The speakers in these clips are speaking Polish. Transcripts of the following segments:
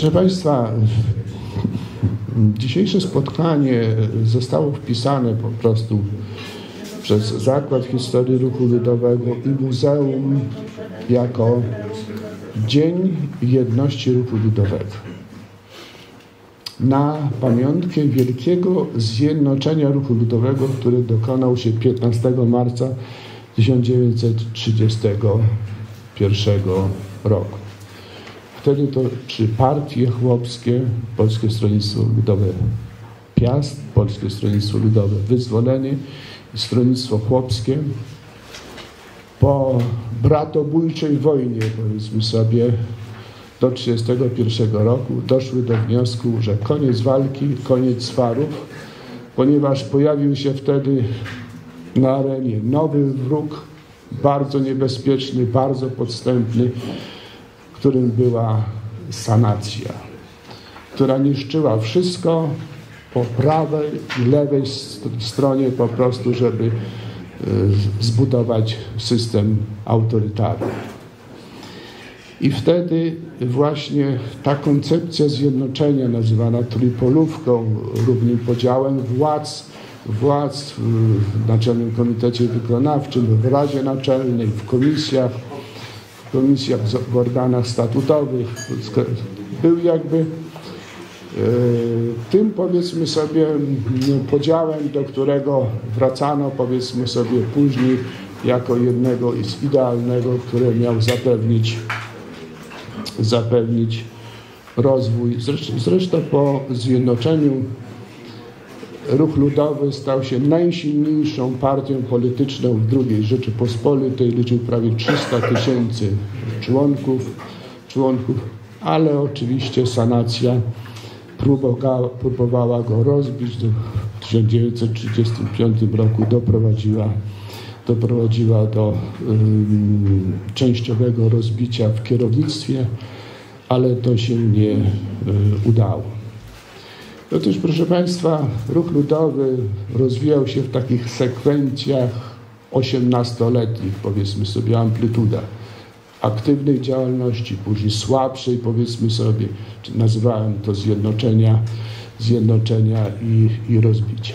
Proszę Państwa, dzisiejsze spotkanie zostało wpisane po prostu przez Zakład Historii Ruchu Ludowego i Muzeum jako Dzień Jedności Ruchu Ludowego. Na pamiątkę wielkiego zjednoczenia ruchu ludowego, który dokonał się 15 marca 1931 roku. Wtedy to trzy partie chłopskie, Polskie Stronnictwo Ludowe Piast, Polskie Stronnictwo Ludowe Wyzwolenie i Stronnictwo Chłopskie po bratobójczej wojnie, powiedzmy sobie, do 1931 roku doszły do wniosku, że koniec walki, koniec swarów, ponieważ pojawił się wtedy na arenie nowy wróg, bardzo niebezpieczny, bardzo podstępny, którym była sanacja, która niszczyła wszystko po prawej i lewej stronie po prostu, żeby zbudować system autorytarny. I wtedy właśnie ta koncepcja zjednoczenia, nazywana trójpolówką, równym podziałem władz w Naczelnym Komitecie Wykonawczym, w Radzie Naczelnej, w komisjach, w organach statutowych, był jakby tym, powiedzmy sobie, podziałem, do którego wracano, powiedzmy sobie, później jako jednego z idealnego, który miał zapewnić rozwój. Zresztą po zjednoczeniu Ruch Ludowy stał się najsilniejszą partią polityczną w II Rzeczypospolitej, liczył prawie 300 000 członków, ale oczywiście sanacja próbowała go rozbić. W 1935 roku doprowadziła do częściowego rozbicia w kierownictwie, ale to się nie udało. Otóż, proszę Państwa, ruch ludowy rozwijał się w takich sekwencjach 18-letnich, powiedzmy sobie, amplitudach aktywnej działalności, później słabszej, powiedzmy sobie, czy nazywałem to zjednoczenia i rozbicia.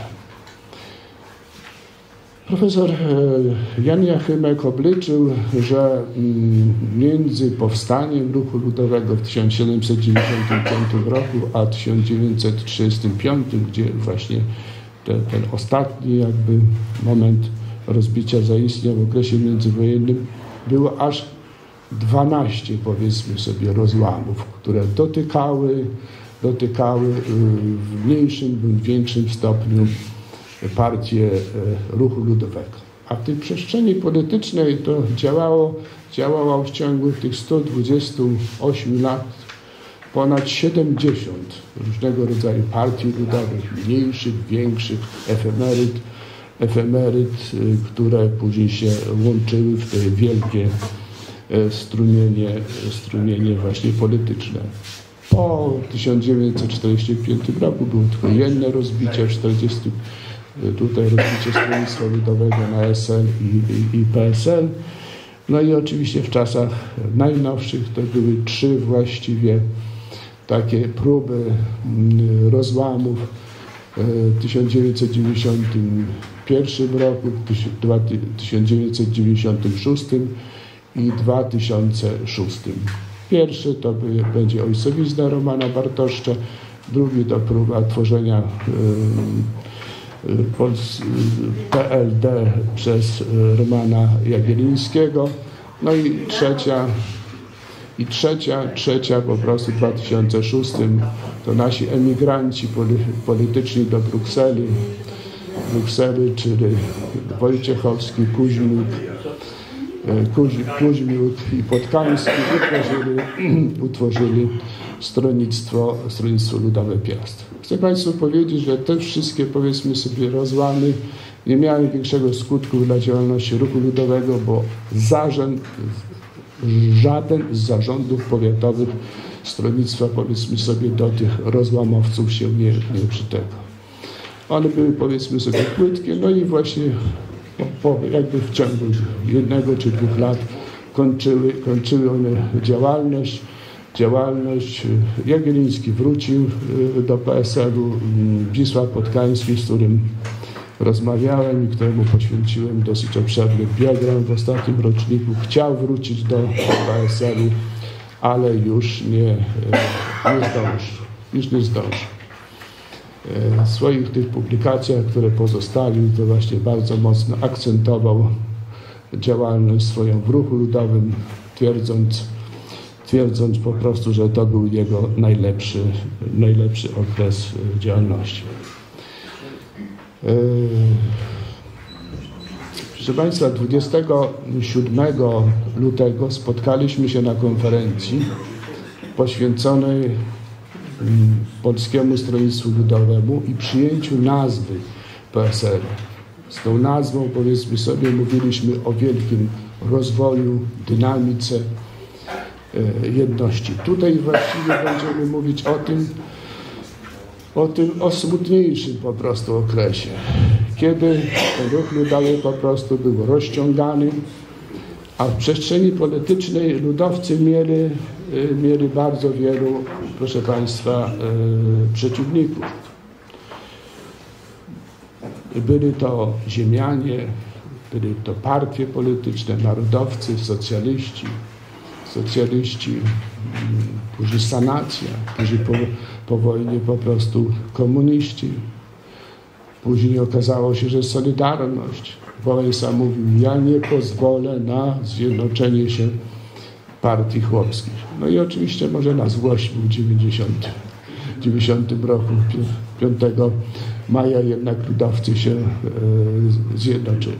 Profesor Jan Jachymek obliczył, że między powstaniem ruchu ludowego w 1795 roku a 1935, gdzie właśnie ten ostatni jakby moment rozbicia zaistniał w okresie międzywojennym, było aż 12, powiedzmy sobie, rozłamów, które dotykały w mniejszym lub większym stopniu partię ruchu ludowego. A w tej przestrzeni politycznej to działało w ciągu tych 128 lat ponad 70 różnego rodzaju partii ludowych, mniejszych, większych, efemeryt, które później się łączyły w te wielkie strumienie właśnie polityczne. Po 1945 roku było tylko jedno rozbicie, tutaj rozbicie Stronnictwa Ludowego na SL i PSL. No i oczywiście w czasach najnowszych to były 3 właściwie takie próby rozłamów w 1991 roku, 1996 i 2006. Pierwszy to będzie ojcowizna Romana Bartoszcza, drugi to próba tworzenia PLD przez Romana Jagiellońskiego, no i trzecia po prostu w 2006 to nasi emigranci polityczni do Brukseli, czyli Wojciechowski, Kuźmiuk i Podkański utworzyli Stronnictwo Ludowe Piast. Chcę Państwu powiedzieć, że te wszystkie, powiedzmy sobie, rozłamy nie miały większego skutku dla działalności ruchu ludowego, bo żaden z zarządów powiatowych stronnictwa, powiedzmy sobie, do tych rozłamowców się nie przytegał. One były, powiedzmy sobie, płytkie, no i właśnie jakby w ciągu 1 czy 2 lat kończyły one działalność. działalność. Jagielliński wrócił do PSL-u, Wisław Podkański, z którym rozmawiałem i któremu poświęciłem dosyć obszerny biogram w ostatnim roczniku, chciał wrócić do PSL-u, ale już nie zdąży. W swoich tych publikacjach, które pozostawił, to właśnie bardzo mocno akcentował działalność swoją w ruchu ludowym, twierdząc po prostu, że to był jego najlepszy okres działalności. Proszę Państwa, 27 lutego spotkaliśmy się na konferencji poświęconej Polskiemu Stronnictwu Ludowemu i przyjęciu nazwy PSL. Z tą nazwą, powiedzmy sobie, mówiliśmy o wielkim rozwoju, dynamice, jedności. Tutaj właściwie będziemy mówić o smutniejszym po prostu okresie, kiedy ten ruch ludowy po prostu był rozciągany, a w przestrzeni politycznej ludowcy mieli bardzo wielu, proszę Państwa, przeciwników. Byli to ziemianie, byli to partie polityczne, narodowcy, socjaliści, później sanacja, później po wojnie po prostu komuniści. Później okazało się, że Solidarność. Wałęsa mówił, ja nie pozwolę na zjednoczenie się partii chłopskich. No i oczywiście może na złość w 90 roku, 5 maja jednak ludowcy się zjednoczyli.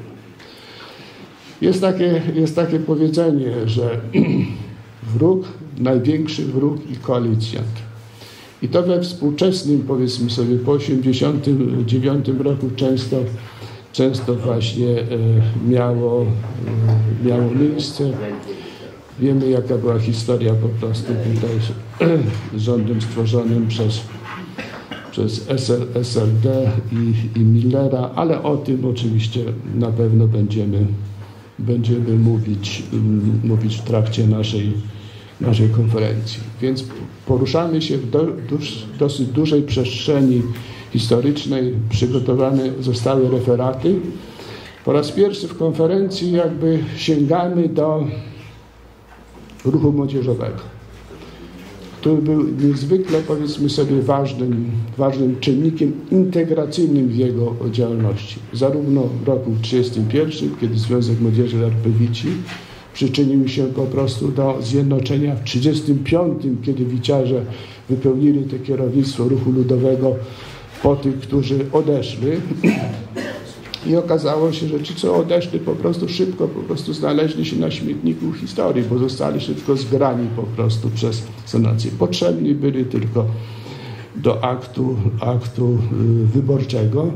Jest takie powiedzenie, że wróg, największy wróg i koalicjant. I to we współczesnym, powiedzmy sobie, po 89 roku często właśnie miało miejsce. Wiemy, jaka była historia po prostu tutaj z rządem stworzonym przez SLD i Millera, ale o tym oczywiście na pewno będziemy mówić w trakcie naszej konferencji. Więc poruszamy się w dosyć dużej przestrzeni historycznej. Przygotowane zostały referaty. Po raz pierwszy w konferencji jakby sięgamy do ruchu młodzieżowego, który był niezwykle, powiedzmy sobie, ważnym czynnikiem integracyjnym w jego działalności. Zarówno w roku 1931, kiedy Związek Młodzieży RP-Wici przyczynił się po prostu do zjednoczenia, w 1935, kiedy wiciarze wypełnili to kierownictwo ruchu ludowego po tych, którzy odeszli. I okazało się, że ci, co odeszli, po prostu szybko znaleźli się na śmietniku historii, bo zostali szybko zgrani po prostu przez sanację. Potrzebni byli tylko do aktu wyborczego.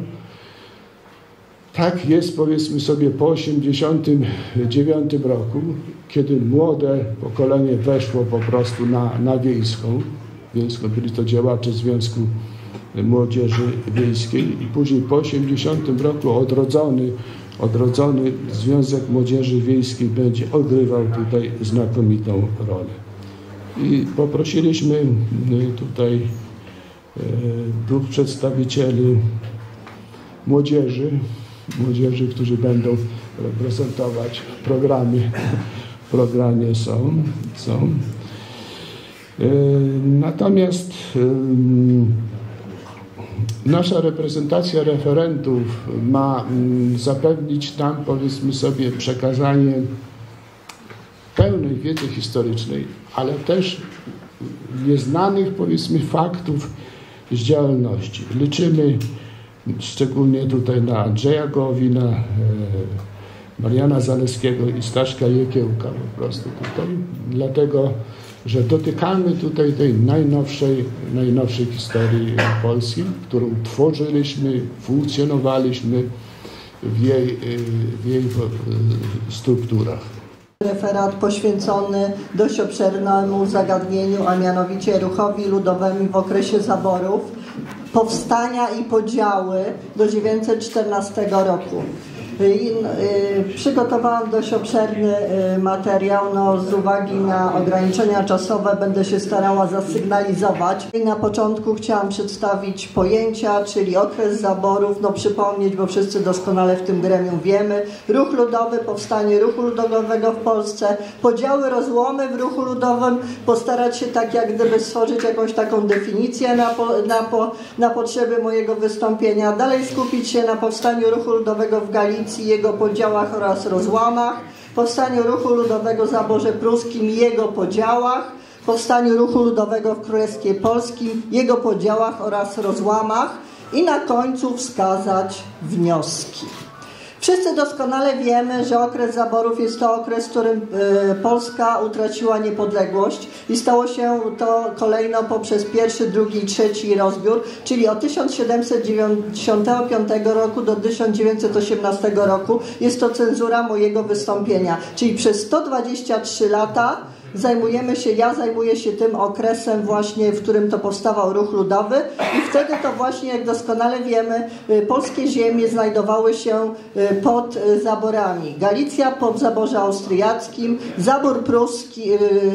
Tak jest, powiedzmy sobie, po 1989 roku, kiedy młode pokolenie weszło po prostu na wiejską. Byli to działacze Związku Młodzieży Wiejskiej i później po 1980 roku odrodzony Związek Młodzieży Wiejskiej będzie odgrywał tutaj znakomitą rolę. I poprosiliśmy tutaj dwóch przedstawicieli młodzieży, którzy będą reprezentować w programie są. Natomiast nasza reprezentacja referentów ma zapewnić nam, powiedzmy sobie, przekazanie pełnej wiedzy historycznej, ale też nieznanych, powiedzmy, faktów z działalności. Liczymy szczególnie tutaj na Andrzeja Gołowina, Mariana Zaleskiego i Staszka Jekiełka po prostu tutaj, dlatego że dotykamy tutaj tej najnowszej historii Polski, którą tworzyliśmy, funkcjonowaliśmy w jej strukturach. Referat poświęcony dość obszernemu zagadnieniu, a mianowicie ruchowi ludowemu w okresie zaborów, powstania i podziały do 1914 roku. Przygotowałam dość obszerny materiał. Z uwagi na ograniczenia czasowe będę się starała zasygnalizować. I na początku chciałam przedstawić pojęcia, czyli okres zaborów, przypomnieć, bo wszyscy doskonale w tym gremium wiemy. Ruch ludowy, powstanie ruchu ludowego w Polsce, podziały, rozłomy w ruchu ludowym, postarać się tak jak gdyby stworzyć jakąś taką definicję na potrzeby mojego wystąpienia. Dalej skupić się na powstaniu ruchu ludowego w Galicji, jego podziałach oraz rozłamach, powstaniu ruchu ludowego w zaborze pruskim i jego podziałach, powstaniu ruchu ludowego w Królestwie Polskim, jego podziałach oraz rozłamach i na końcu wskazać wnioski. Wszyscy doskonale wiemy, że okres zaborów jest to okres, w którym Polska utraciła niepodległość i stało się to kolejno poprzez pierwszy, drugi i trzeci rozbiór, czyli od 1795 roku do 1918 roku. Jest to cenzura mojego wystąpienia, czyli przez 123 lata ja zajmuję się tym okresem właśnie, w którym to powstawał ruch ludowy i wtedy to właśnie, jak doskonale wiemy, polskie ziemie znajdowały się pod zaborami. Galicja po zaborze austriackim, zabór pruski,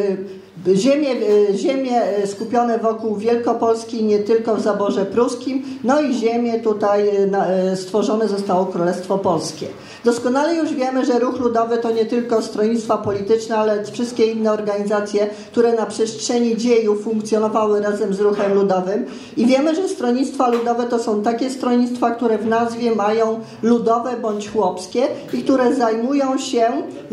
ziemie skupione wokół Wielkopolski, nie tylko w zaborze pruskim, i ziemię tutaj stworzone zostało Królestwo Polskie. Doskonale już wiemy, że ruch ludowy to nie tylko stronnictwa polityczne, ale wszystkie inne organizacje, które na przestrzeni dziejów funkcjonowały razem z ruchem ludowym. I wiemy, że stronnictwa ludowe to są takie stronnictwa, które w nazwie mają ludowe bądź chłopskie i które zajmują się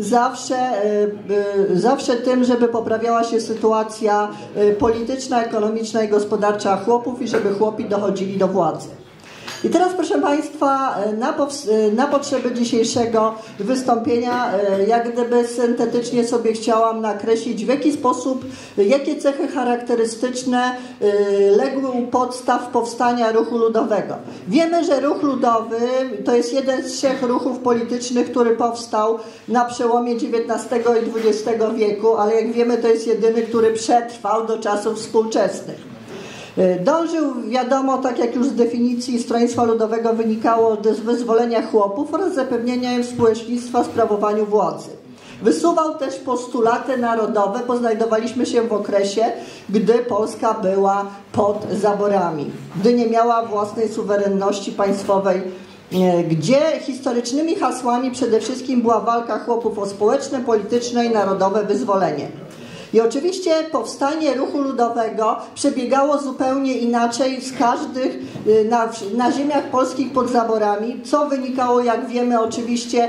zawsze tym, żeby poprawiała się sytuacja polityczna, ekonomiczna i gospodarcza chłopów i żeby chłopi dochodzili do władzy. I teraz, proszę Państwa, na potrzeby dzisiejszego wystąpienia jak gdyby syntetycznie sobie chciałam nakreślić, w jaki sposób, jakie cechy charakterystyczne legły u podstaw powstania ruchu ludowego. Wiemy, że ruch ludowy to jest jeden z trzech ruchów politycznych, który powstał na przełomie XIX i XX wieku, ale jak wiemy, to jest jedyny, który przetrwał do czasów współczesnych. Dążył, wiadomo, tak jak już z definicji Stronnictwa Ludowego wynikało, do wyzwolenia chłopów oraz zapewnienia im społecznictwa w sprawowaniu władzy. Wysuwał też postulaty narodowe, bo znajdowaliśmy się w okresie, gdy Polska była pod zaborami, gdy nie miała własnej suwerenności państwowej, gdzie historycznymi hasłami przede wszystkim była walka chłopów o społeczne, polityczne i narodowe wyzwolenie. I oczywiście powstanie ruchu ludowego przebiegało zupełnie inaczej na ziemiach polskich pod zaborami, co wynikało, jak wiemy, oczywiście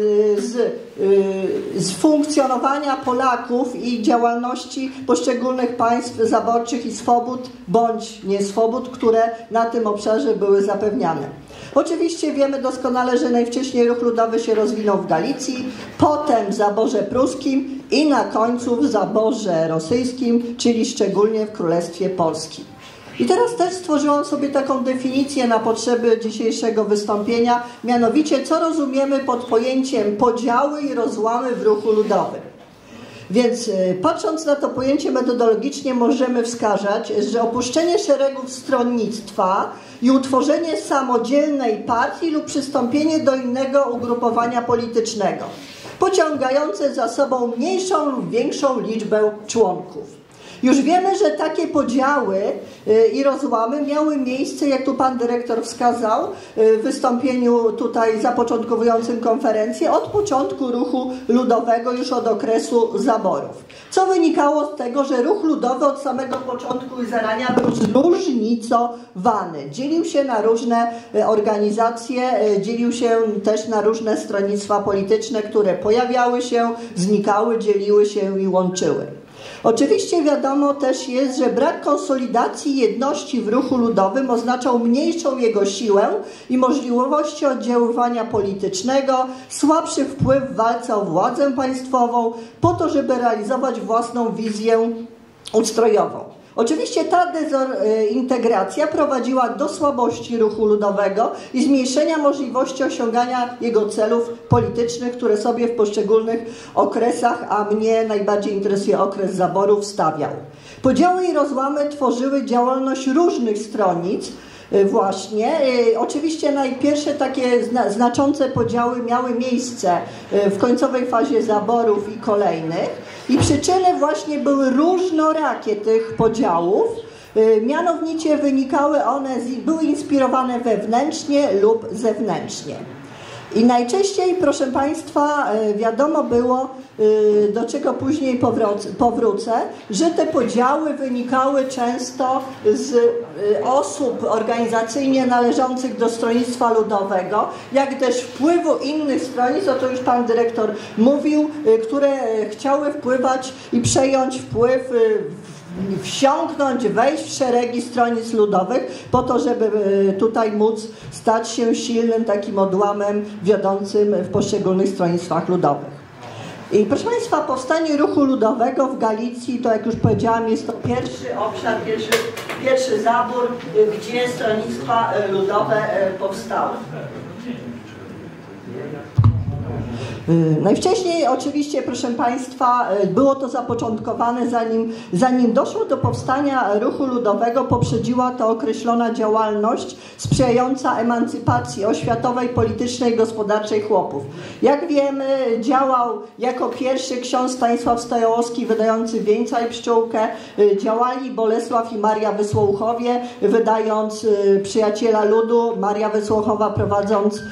z funkcjonowania Polaków i działalności poszczególnych państw zaborczych i swobód bądź nieswobód, które na tym obszarze były zapewniane. Oczywiście wiemy doskonale, że najwcześniej ruch ludowy się rozwinął w Galicji, potem w zaborze pruskim i na końcu w zaborze rosyjskim, czyli szczególnie w Królestwie Polskim. I teraz też stworzyłam sobie taką definicję na potrzeby dzisiejszego wystąpienia, mianowicie co rozumiemy pod pojęciem podziały i rozłamy w ruchu ludowym. Więc patrząc na to pojęcie metodologicznie możemy wskazać, że opuszczenie szeregów stronnictwa i utworzenie samodzielnej partii lub przystąpienie do innego ugrupowania politycznego, pociągające za sobą mniejszą lub większą liczbę członków. Już wiemy, że takie podziały i rozłamy miały miejsce, jak tu pan dyrektor wskazał w wystąpieniu tutaj zapoczątkowującym konferencję, od początku ruchu ludowego, już od okresu zaborów. Co wynikało z tego, że ruch ludowy od samego początku i zarania był zróżnicowany. Dzielił się na różne organizacje, dzielił się też na różne stronnictwa polityczne, które pojawiały się, znikały, dzieliły się i łączyły. Oczywiście wiadomo też jest, że brak konsolidacji jedności w ruchu ludowym oznaczał mniejszą jego siłę i możliwości oddziaływania politycznego, słabszy wpływ w walce o władzę państwową, po to, żeby realizować własną wizję ustrojową. Oczywiście ta dezintegracja prowadziła do słabości ruchu ludowego i zmniejszenia możliwości osiągania jego celów politycznych, które sobie w poszczególnych okresach, a mnie najbardziej interesuje okres zaborów, stawiał. Podziały i rozłamy tworzyły działalność różnych stronnic, właśnie. Oczywiście najpierwsze takie znaczące podziały miały miejsce w końcowej fazie zaborów i kolejnych. I przyczyny właśnie były różnorakie tych podziałów. Mianowicie wynikały one, były inspirowane wewnętrznie lub zewnętrznie. I najczęściej, proszę Państwa, wiadomo było, do czego później powrócę, że te podziały wynikały często z osób organizacyjnie należących do Stronnictwa Ludowego, jak też wpływu innych stronnictw, o to już Pan Dyrektor mówił, które chciały wpływać i przejąć wpływ, wsiąknąć, wejść w szeregi stronnictw ludowych po to, żeby tutaj móc stać się silnym takim odłamem wiodącym w poszczególnych stronnictwach ludowych. I proszę Państwa, powstanie ruchu ludowego w Galicji, to jak już powiedziałam, jest to pierwszy obszar, pierwszy zabór, gdzie stronnictwa ludowe powstały. Najwcześniej oczywiście, proszę Państwa, było to zapoczątkowane, zanim doszło do powstania ruchu ludowego, poprzedziła to określona działalność sprzyjająca emancypacji oświatowej, politycznej i gospodarczej chłopów. Jak wiemy, działał jako pierwszy ksiądz Stanisław Stojałowski, wydający Wieńca i Pszczółkę, działali Bolesław i Maria Wysłuchowie, wydając Przyjaciela Ludu, Maria Wysłuchowa prowadząc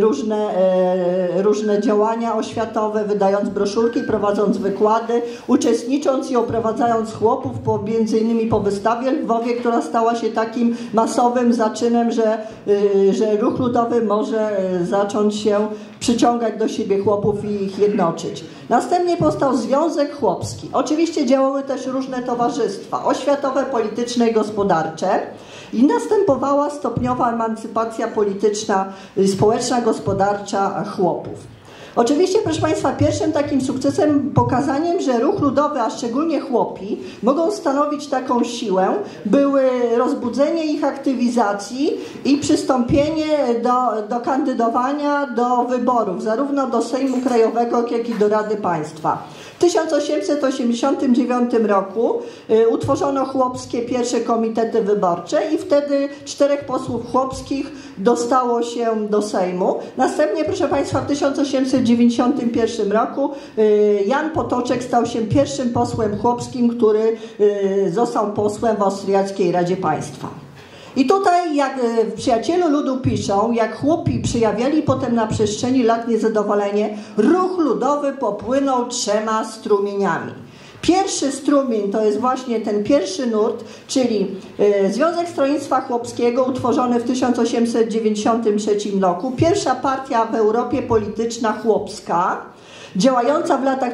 różne działania oświatowe, wydając broszurki, prowadząc wykłady, uczestnicząc i oprowadzając chłopów, między innymi po wystawie w Lwowie, która stała się takim masowym zaczynem, że ruch ludowy może zacząć się przyciągać do siebie chłopów i ich jednoczyć. Następnie powstał Związek Chłopski. Oczywiście działały też różne towarzystwa oświatowe, polityczne i gospodarcze. I następowała stopniowa emancypacja polityczna, społeczna, gospodarcza chłopów. Oczywiście, proszę Państwa, pierwszym takim sukcesem, pokazaniem, że ruch ludowy, a szczególnie chłopi, mogą stanowić taką siłę, były rozbudzenie ich aktywizacji i przystąpienie do kandydowania do wyborów, zarówno do Sejmu Krajowego, jak i do Rady Państwa. W 1889 roku utworzono chłopskie pierwsze komitety wyborcze i wtedy 4 posłów chłopskich dostało się do Sejmu. Następnie, proszę Państwa, w 1891 roku Jan Potoczek stał się pierwszym posłem chłopskim, który został posłem w Austriackiej Radzie Państwa. I tutaj, jak w Przyjacielu Ludu piszą, jak chłopi przejawiali potem na przestrzeni lat niezadowolenie, ruch ludowy popłynął 3 strumieniami. Pierwszy strumień to jest właśnie ten pierwszy nurt, czyli Związek Stronnictwa Chłopskiego utworzony w 1893 roku, pierwsza partia w Europie polityczna chłopska, działająca w latach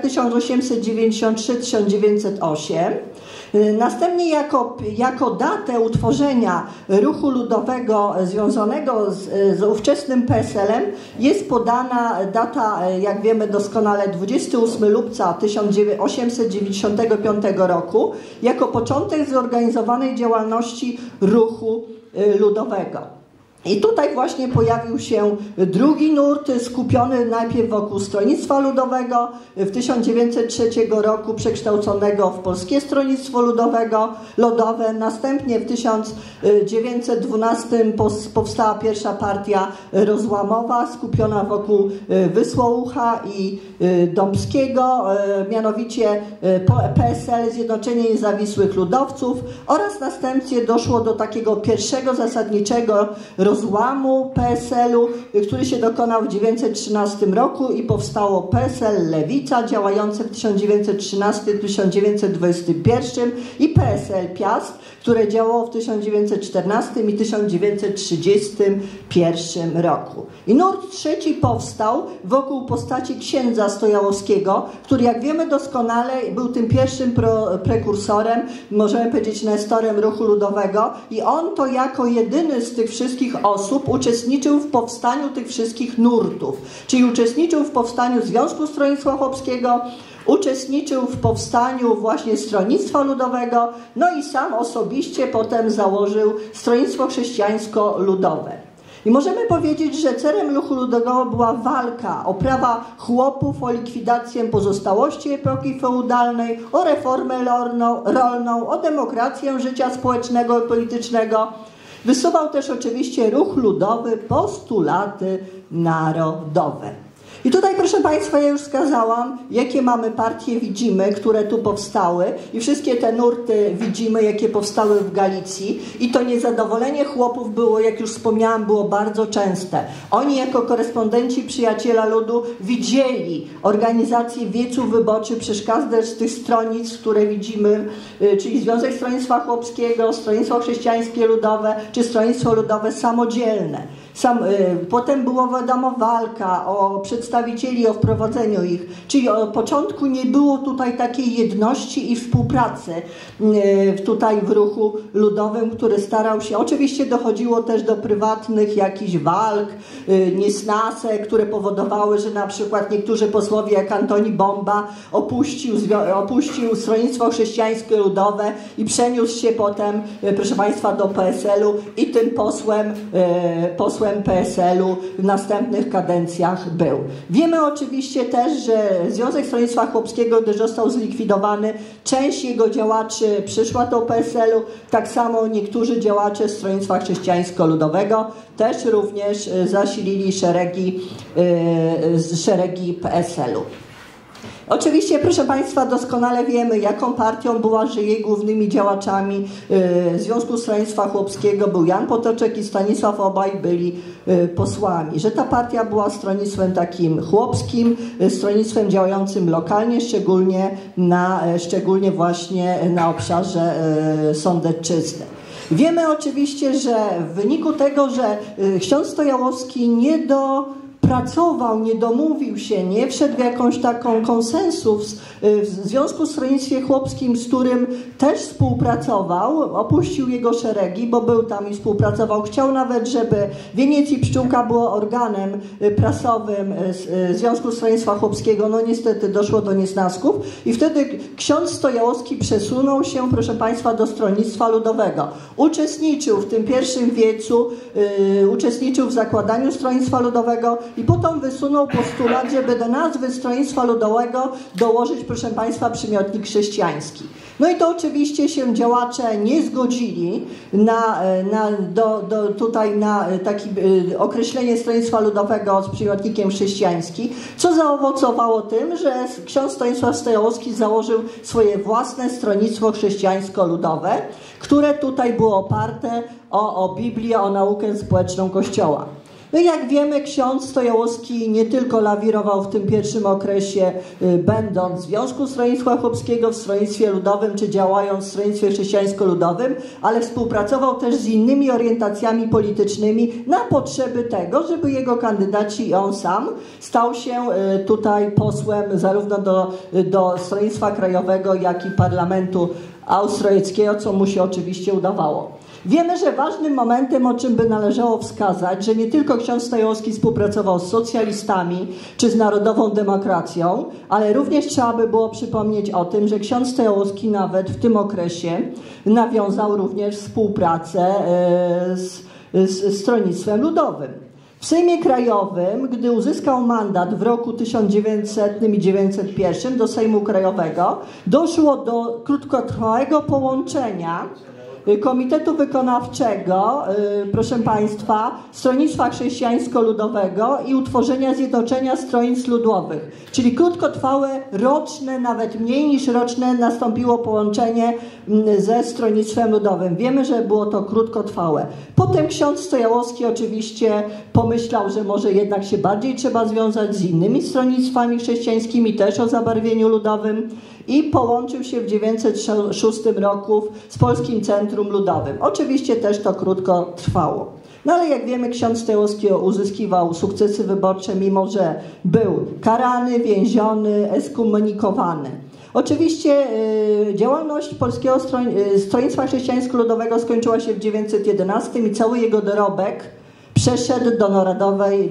1893-1908. Następnie jako datę utworzenia ruchu ludowego związanego z ówczesnym PSL-em jest podana data, jak wiemy doskonale, 28 lipca 1895 roku jako początek zorganizowanej działalności ruchu ludowego. I tutaj właśnie pojawił się drugi nurt, skupiony najpierw wokół Stronnictwa Ludowego, w 1903 roku przekształconego w Polskie Stronnictwo Ludowe. Następnie w 1912 powstała pierwsza partia rozłamowa, skupiona wokół Wysłucha i Dąbskiego, mianowicie PSL, Zjednoczenie Niezawisłych Ludowców, oraz następnie doszło do takiego pierwszego zasadniczego rozłamu PSL-u, który się dokonał w 1913 roku i powstało PSL Lewica, działające w 1913-1921 i PSL Piast, które działało w 1914 i 1931 roku. I nurt trzeci powstał wokół postaci księdza Stojałowskiego, który, jak wiemy doskonale, był tym pierwszym prekursorem, możemy powiedzieć nestorem ruchu ludowego, i on to jako jedyny z tych wszystkich osób uczestniczył w powstaniu tych wszystkich nurtów, czyli uczestniczył w powstaniu Związku Stronnictwa Chłopskiego, uczestniczył w powstaniu właśnie Stronnictwa Ludowego, no i sam osobiście potem założył Stronnictwo Chrześcijańsko-Ludowe. I możemy powiedzieć, że celem ruchu ludowego była walka o prawa chłopów, o likwidację pozostałości epoki feudalnej, o reformę rolną, o demokrację życia społecznego i politycznego. Wysuwał też oczywiście ruch ludowy, postulaty narodowe. I tutaj, proszę Państwa, ja już wskazałam, jakie mamy partie, widzimy, które tu powstały i wszystkie te nurty widzimy, jakie powstały w Galicji i to niezadowolenie chłopów było, jak już wspomniałam, było bardzo częste. Oni jako korespondenci Przyjaciela Ludu widzieli organizację wieców wyborczych przez każde z tych stronnic, które widzimy, czyli Związek Stronnictwa Chłopskiego, Stronnictwo Chrześcijańskie Ludowe czy Stronnictwo Ludowe Samodzielne. Potem była wiadomo walka o przedstawicieli, o wprowadzeniu ich, czyli od początku nie było tutaj takiej jedności i współpracy tutaj w ruchu ludowym, który starał się, oczywiście dochodziło też do prywatnych jakichś walk, niesnasek, które powodowały, że na przykład niektórzy posłowie jak Antoni Bomba opuścił Stronnictwo Chrześcijańskie Ludowe i przeniósł się potem, proszę Państwa, do PSL-u i tym posłem PSL-u w następnych kadencjach był. Wiemy oczywiście też, że Związek Stronnictwa Chłopskiego, gdy został zlikwidowany, część jego działaczy przyszła do PSL-u, tak samo niektórzy działacze Stronnictwa Chrześcijańsko-Ludowego też również zasilili szeregi PSL-u. Oczywiście, proszę Państwa, doskonale wiemy, jaką partią była, że jej głównymi działaczami Związku Stronnictwa Chłopskiego był Jan Potoczek i Stanisław, obaj byli posłami. Że ta partia była stronnictwem takim chłopskim, stronnictwem działającym lokalnie, szczególnie właśnie na obszarze Sądecczyzny. Wiemy oczywiście, że w wyniku tego, że ksiądz Stojałowski nie domówił się, nie wszedł w jakąś taką konsensus w Związku Stronnictwie Chłopskim, z którym też współpracował, opuścił jego szeregi, bo był tam i współpracował. Chciał nawet, żeby Wieniec i Pszczółka było organem prasowym Związku Stronnictwa Chłopskiego. No niestety doszło do niesnasków i wtedy ksiądz Stojałowski przesunął się, proszę Państwa, do Stronnictwa Ludowego. Uczestniczył w tym pierwszym wiecu, uczestniczył w zakładaniu Stronnictwa Ludowego i potem wysunął postulat, żeby do nazwy Stronnictwa Ludowego dołożyć, proszę Państwa, przymiotnik chrześcijański. No i to oczywiście się działacze nie zgodzili na takie określenie Stronnictwa Ludowego z przymiotnikiem chrześcijański, co zaowocowało tym, że ksiądz Stanisław Stojałowski założył swoje własne Stronnictwo Chrześcijańsko-Ludowe, które tutaj było oparte o Biblię, o naukę społeczną Kościoła. No i jak wiemy, ksiądz Stojałowski nie tylko lawirował w tym pierwszym okresie, będąc w Związku Stronnictwa Chłopskiego, w Stronnictwie Ludowym, czy działając w Stronnictwie Chrześcijańsko-Ludowym, ale współpracował też z innymi orientacjami politycznymi na potrzeby tego, żeby jego kandydaci i on sam stał się tutaj posłem zarówno do Stronnictwa Krajowego, jak i Parlamentu Austriackiego, co mu się oczywiście udawało. Wiemy, że ważnym momentem, o czym by należało wskazać, że nie tylko ksiądz Stojałowski współpracował z socjalistami czy z Narodową Demokracją, ale również trzeba by było przypomnieć o tym, że ksiądz Stojałowski nawet w tym okresie nawiązał również współpracę z Stronnictwem Ludowym. W Sejmie Krajowym, gdy uzyskał mandat w roku 1900 i 1901 do Sejmu Krajowego, doszło do krótkotrwałego połączenia Komitetu Wykonawczego, proszę Państwa, Stronnictwa Chrześcijańsko-Ludowego i utworzenia Zjednoczenia Stronnictw Ludowych. Czyli krótkotrwałe, roczne, nawet mniej niż roczne, nastąpiło połączenie ze Stronnictwem Ludowym. Wiemy, że było to krótkotrwałe. Potem ksiądz Stojałowski oczywiście pomyślał, że może jednak się bardziej trzeba związać z innymi stronnictwami chrześcijańskimi, też o zabarwieniu ludowym, i połączył się w 1906 roku z Polskim Centrum Ludowym. Oczywiście też to krótko trwało. No ale jak wiemy, ksiądz Stojałowski uzyskiwał sukcesy wyborcze, mimo że był karany, więziony, ekskomunikowany. Oczywiście działalność Polskiego Stronnictwa Chrześcijańsko-Ludowego skończyła się w 1911 i cały jego dorobek przeszedł do Narodowej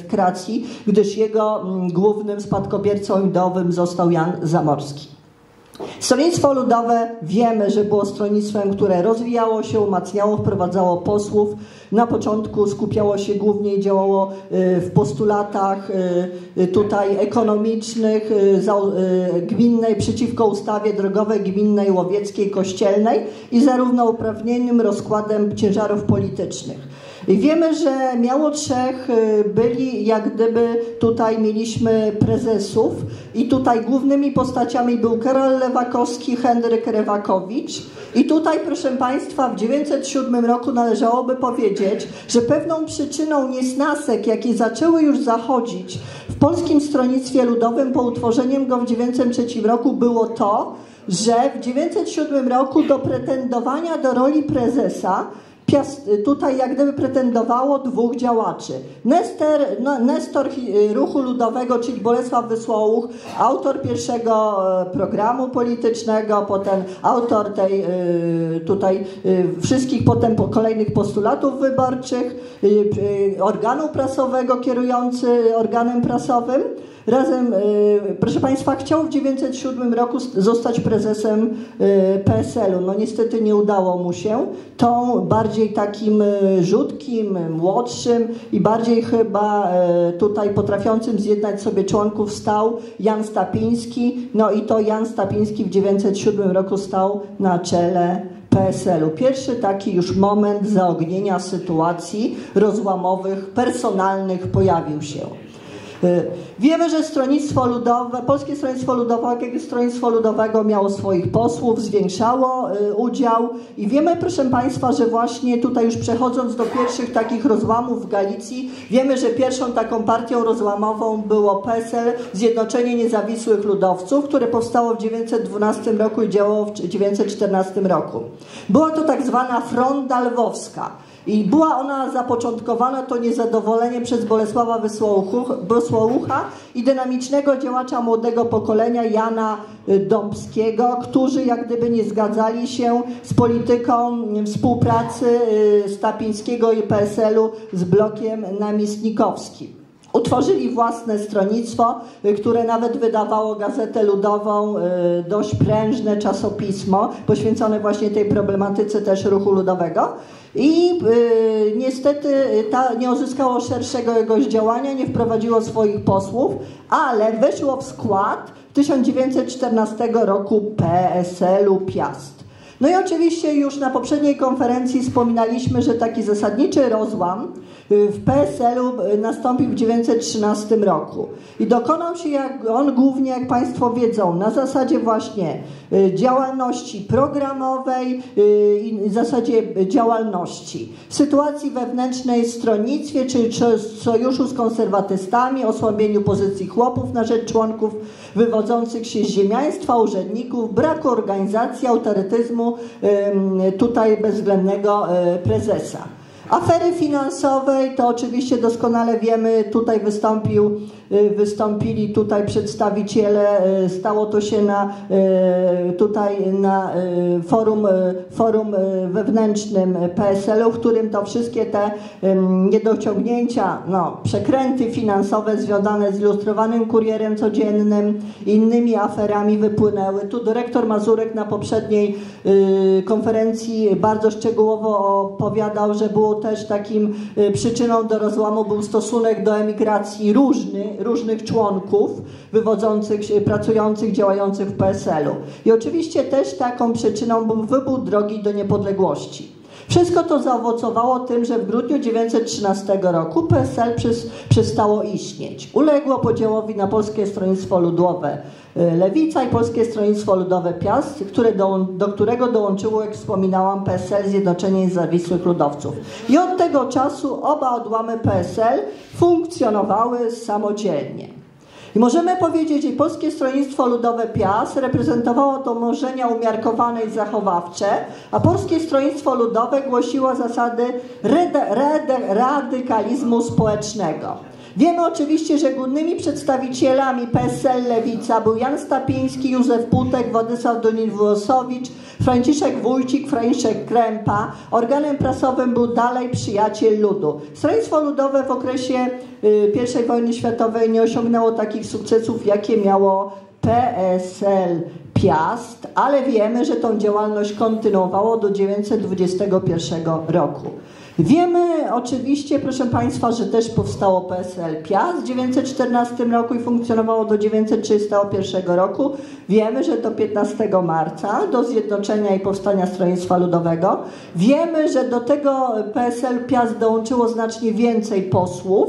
Demokracji, gdyż jego głównym spadkobiercą ideowym został Jan Zamorski. Stronnictwo Ludowe wiemy, że było stronnictwem, które rozwijało się, umacniało, wprowadzało posłów. Na początku skupiało się głównie i działało w postulatach tutaj ekonomicznych, gminnej, przeciwko ustawie drogowej, gminnej, łowieckiej, kościelnej i zarówno uprawnionym rozkładem ciężarów politycznych. I wiemy, że miało trzech byli, jak gdyby tutaj mieliśmy prezesów i tutaj głównymi postaciami był Karol Lewakowski, Henryk Rewakowicz i tutaj, proszę Państwa, w 1907 roku należałoby powiedzieć, że pewną przyczyną niesnasek, jakie zaczęły już zachodzić w Polskim Stronnictwie Ludowym po utworzeniem go w 1903 roku było to, że w 1907 roku do pretendowania do roli prezesa tutaj jak gdyby pretendowało dwóch działaczy. Nestor Ruchu Ludowego, czyli Bolesław Wysłałuch, autor pierwszego programu politycznego, potem autor tej wszystkich potem kolejnych postulatów wyborczych, organu prasowego, kierujący organem prasowym. Razem, proszę Państwa, chciał w 1907 roku zostać prezesem PSL-u. No niestety nie udało mu się. Tą bardziej takim rzutkim, młodszym i bardziej chyba tutaj potrafiącym zjednać sobie członków stał Jan Stapiński. No i to Jan Stapiński w 1907 roku stał na czele PSL-u. Pierwszy taki już moment zaognienia sytuacji rozłamowych, personalnych pojawił się. Wiemy, że Stronnictwo Ludowe, Polskie Stronnictwo Ludowe, jak i Stronnictwo Ludowego miało swoich posłów, zwiększało udział i wiemy, proszę Państwa, że właśnie tutaj już przechodząc do pierwszych takich rozłamów w Galicji, wiemy, że pierwszą taką partią rozłamową było PSL, Zjednoczenie Niezawisłych Ludowców, które powstało w 1912 roku i działało w 1914 roku. Była to tak zwana Fronda Lwowska. I była ona zapoczątkowana, to niezadowolenie przez Bolesława Wysłałucha i dynamicznego działacza młodego pokolenia Jana Dąbskiego, którzy jak gdyby nie zgadzali się z polityką współpracy Stapińskiego i PSL-u z blokiem namiestnikowskim. Utworzyli własne stronnictwo, które nawet wydawało Gazetę Ludową, dość prężne czasopismo, poświęcone właśnie tej problematyce też ruchu ludowego. I niestety nie uzyskało szerszego jego działania, nie wprowadziło swoich posłów, ale weszło w skład 1914 roku PSL-u Piast. No i oczywiście już na poprzedniej konferencji wspominaliśmy, że taki zasadniczy rozłam w PSL-u nastąpił w 1913 roku. I dokonał się on głównie, jak Państwo wiedzą, na zasadzie właśnie działalności programowej i zasadzie działalności. Sytuacji wewnętrznej w stronnictwie, czyli sojuszu z konserwatystami, osłabieniu pozycji chłopów na rzecz członków wywodzących się z ziemiaństwa, urzędników, braku organizacji, autorytyzmu tutaj bezwzględnego prezesa. Afery finansowej to oczywiście doskonale wiemy, tutaj wystąpili tutaj przedstawiciele, stało to się tutaj na forum wewnętrznym PSL-u, w którym to wszystkie te niedociągnięcia, przekręty finansowe związane z Ilustrowanym Kurierem Codziennym i innymi aferami wypłynęły. Tu dyrektor Mazurek na poprzedniej konferencji bardzo szczegółowo opowiadał, że było też takim przyczyną do rozłamu był stosunek do emigracji różnych członków wywodzących się, pracujących, działających w PSL-u. I oczywiście też taką przyczyną był wybór drogi do niepodległości. Wszystko to zaowocowało tym, że w grudniu 1913 roku PSL przestało istnieć. Uległo podziałowi na Polskie Stronnictwo Ludowe Lewica i Polskie Stronnictwo Ludowe Piast, do którego dołączyło, jak wspominałam, PSL, Zjednoczenie Niezawisłych Ludowców. I od tego czasu oba odłamy PSL funkcjonowały samodzielnie. I możemy powiedzieć, że Polskie Stronnictwo Ludowe Piast reprezentowało dążenia umiarkowane i zachowawcze, a Polskie Stronnictwo Ludowe głosiło zasady radykalizmu społecznego. Wiemy oczywiście, że głównymi przedstawicielami PSL Lewica był Jan Stapiński, Józef Putek, Władysław Doniwosowicz, Franciszek Wójcik, Franciszek Krępa. Organem prasowym był dalej Przyjaciel Ludu. Stronnictwo Ludowe w okresie I wojny światowej nie osiągnęło takich sukcesów, jakie miało PSL. Piast, ale wiemy, że tą działalność kontynuowało do 1921 roku. Wiemy oczywiście, proszę Państwa, że też powstało PSL Piast w 1914 roku i funkcjonowało do 1931 roku. Wiemy, że do 15 marca, do zjednoczenia i powstania Stronnictwa Ludowego. Wiemy, że do tego PSL Piast dołączyło znacznie więcej posłów.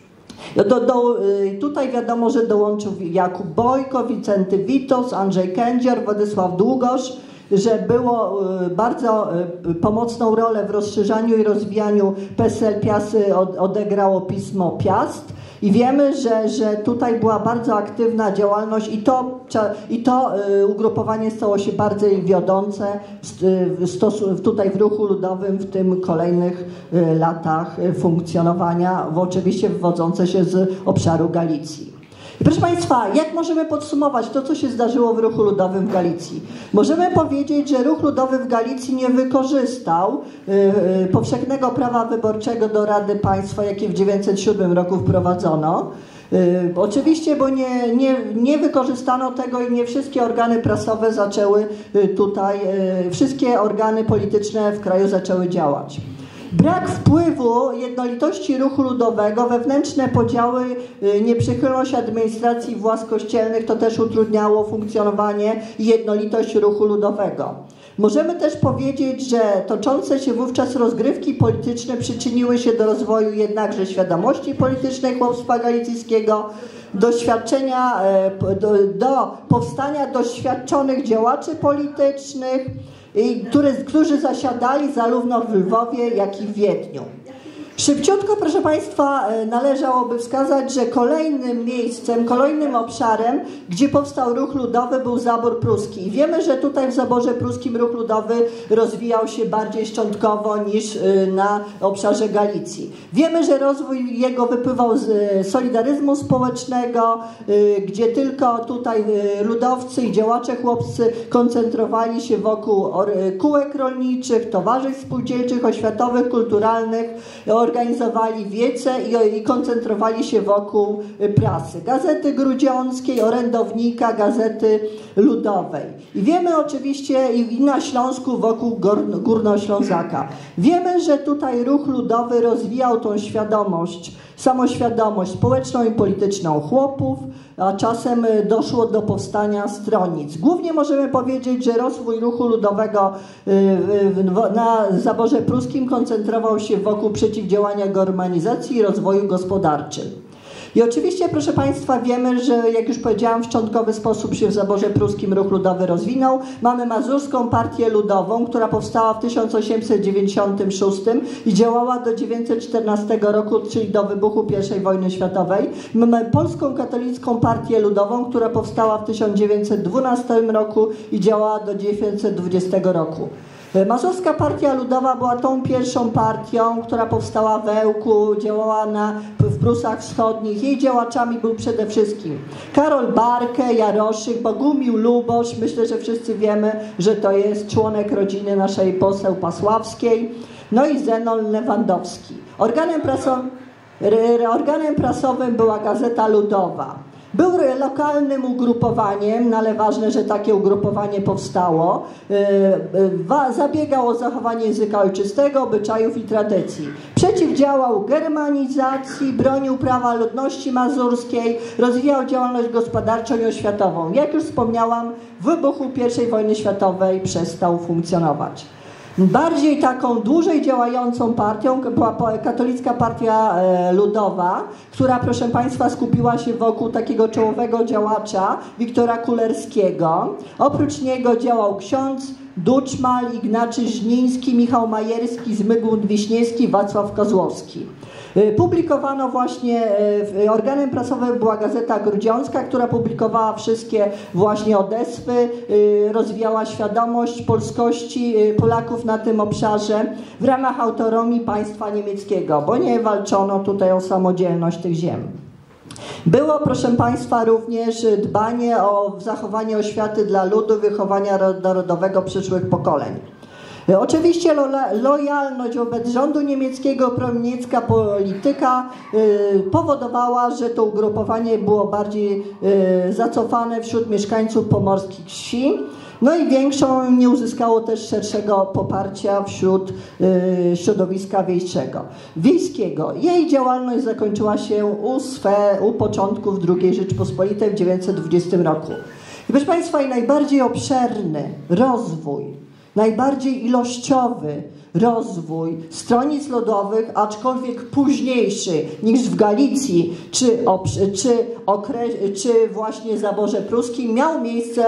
Tutaj wiadomo, że dołączył Jakub Bojko, Wicenty Witos, Andrzej Kędzior, Władysław Długosz, że było bardzo pomocną rolę w rozszerzaniu i rozwijaniu PSL Piasty odegrało pismo Piast. I wiemy, że tutaj była bardzo aktywna działalność i to ugrupowanie stało się bardziej wiodące tutaj w ruchu ludowym w tym kolejnych latach funkcjonowania, oczywiście wywodzące się z obszaru Galicji. I proszę Państwa, jak możemy podsumować to, co się zdarzyło w ruchu ludowym w Galicji? Możemy powiedzieć, że ruch ludowy w Galicji nie wykorzystał powszechnego prawa wyborczego do Rady Państwa, jakie w 1907 roku wprowadzono. Oczywiście, bo nie wykorzystano tego i nie wszystkie organy prasowe zaczęły tutaj, wszystkie organy polityczne w kraju zaczęły działać. Brak wpływu jednolitości ruchu ludowego, wewnętrzne podziały, nieprzychylność administracji władz kościelnych to też utrudniało funkcjonowanie i jednolitość ruchu ludowego. Możemy też powiedzieć, że toczące się wówczas rozgrywki polityczne przyczyniły się do rozwoju jednakże świadomości politycznej chłopstwa galicyjskiego, do powstania doświadczonych działaczy politycznych, którzy zasiadali zarówno w Lwowie, jak i w Wiedniu. Szybciutko, proszę Państwa, należałoby wskazać, że kolejnym miejscem, kolejnym obszarem, gdzie powstał ruch ludowy, był Zabór Pruski. I wiemy, że tutaj w Zaborze Pruskim ruch ludowy rozwijał się bardziej szczątkowo niż na obszarze Galicji. Wiemy, że rozwój jego wypływał z solidaryzmu społecznego, gdzie tylko tutaj ludowcy i działacze chłopscy koncentrowali się wokół kółek rolniczych, towarzystw spółdzielczych, oświatowych, kulturalnych, organizowali wiece i koncentrowali się wokół prasy. Gazety Grudziąckiej, Orędownika, Gazety Ludowej. I wiemy oczywiście i na Śląsku wokół Górnoślązaka. Wiemy, że tutaj ruch ludowy rozwijał tą świadomość, samoświadomość społeczną i polityczną chłopów, a czasem doszło do powstania stronnic. Głównie możemy powiedzieć, że rozwój ruchu ludowego na Zaborze Pruskim koncentrował się wokół przeciwdziałania germanizacji i rozwoju gospodarczym. I oczywiście, proszę Państwa, wiemy, że jak już powiedziałam, w szczątkowy sposób się w Zaborze Pruskim ruch ludowy rozwinął. Mamy Mazurską Partię Ludową, która powstała w 1896 i działała do 1914 roku, czyli do wybuchu I wojny światowej. Mamy Polską Katolicką Partię Ludową, która powstała w 1912 roku i działała do 1920 roku. Mazurska Partia Ludowa była tą pierwszą partią, która powstała w Ełku, działała w Prusach Wschodnich. Jej działaczami był przede wszystkim Karol Barke, Jaroszyk, Bogumił Lubosz. Myślę, że wszyscy wiemy, że to jest członek rodziny naszej poseł Pasławskiej. No i Zenon Lewandowski. Organem prasowym była Gazeta Ludowa. Był lokalnym ugrupowaniem, no ale ważne, że takie ugrupowanie powstało. Zabiegał o zachowanie języka ojczystego, obyczajów i tradycji. Przeciwdziałał germanizacji, bronił prawa ludności mazurskiej, rozwijał działalność gospodarczą i oświatową. Jak już wspomniałam, w wybuchu I wojny światowej przestał funkcjonować. Bardziej taką dłużej działającą partią była Katolicka Partia Ludowa, która, proszę Państwa, skupiła się wokół takiego czołowego działacza Wiktora Kulerskiego. Oprócz niego działał ksiądz Duczmal, Ignacy Żniński, Michał Majerski, Zygmunt Wiśniewski, Wacław Kozłowski. Publikowano właśnie, organem prasowym była Gazeta Grudziącka, która publikowała wszystkie właśnie odezwy, rozwijała świadomość polskości Polaków na tym obszarze w ramach autonomii państwa niemieckiego, bo nie walczono tutaj o samodzielność tych ziem. Było, proszę Państwa, również dbanie o zachowanie oświaty dla ludu, wychowania narodowego przyszłych pokoleń. Oczywiście lojalność wobec rządu niemieckiego, proniemiecka polityka powodowała, że to ugrupowanie było bardziej zacofane wśród mieszkańców pomorskich wsi. No i nie uzyskało też szerszego poparcia wśród środowiska wiejskiego. Jej działalność zakończyła się u początków II Rzeczypospolitej w 1920 roku. I proszę Państwa, najbardziej obszerny rozwój, najbardziej ilościowy rozwój stronnictw ludowych, aczkolwiek późniejszy niż w Galicji czy właśnie Zaborze Pruskim, miał miejsce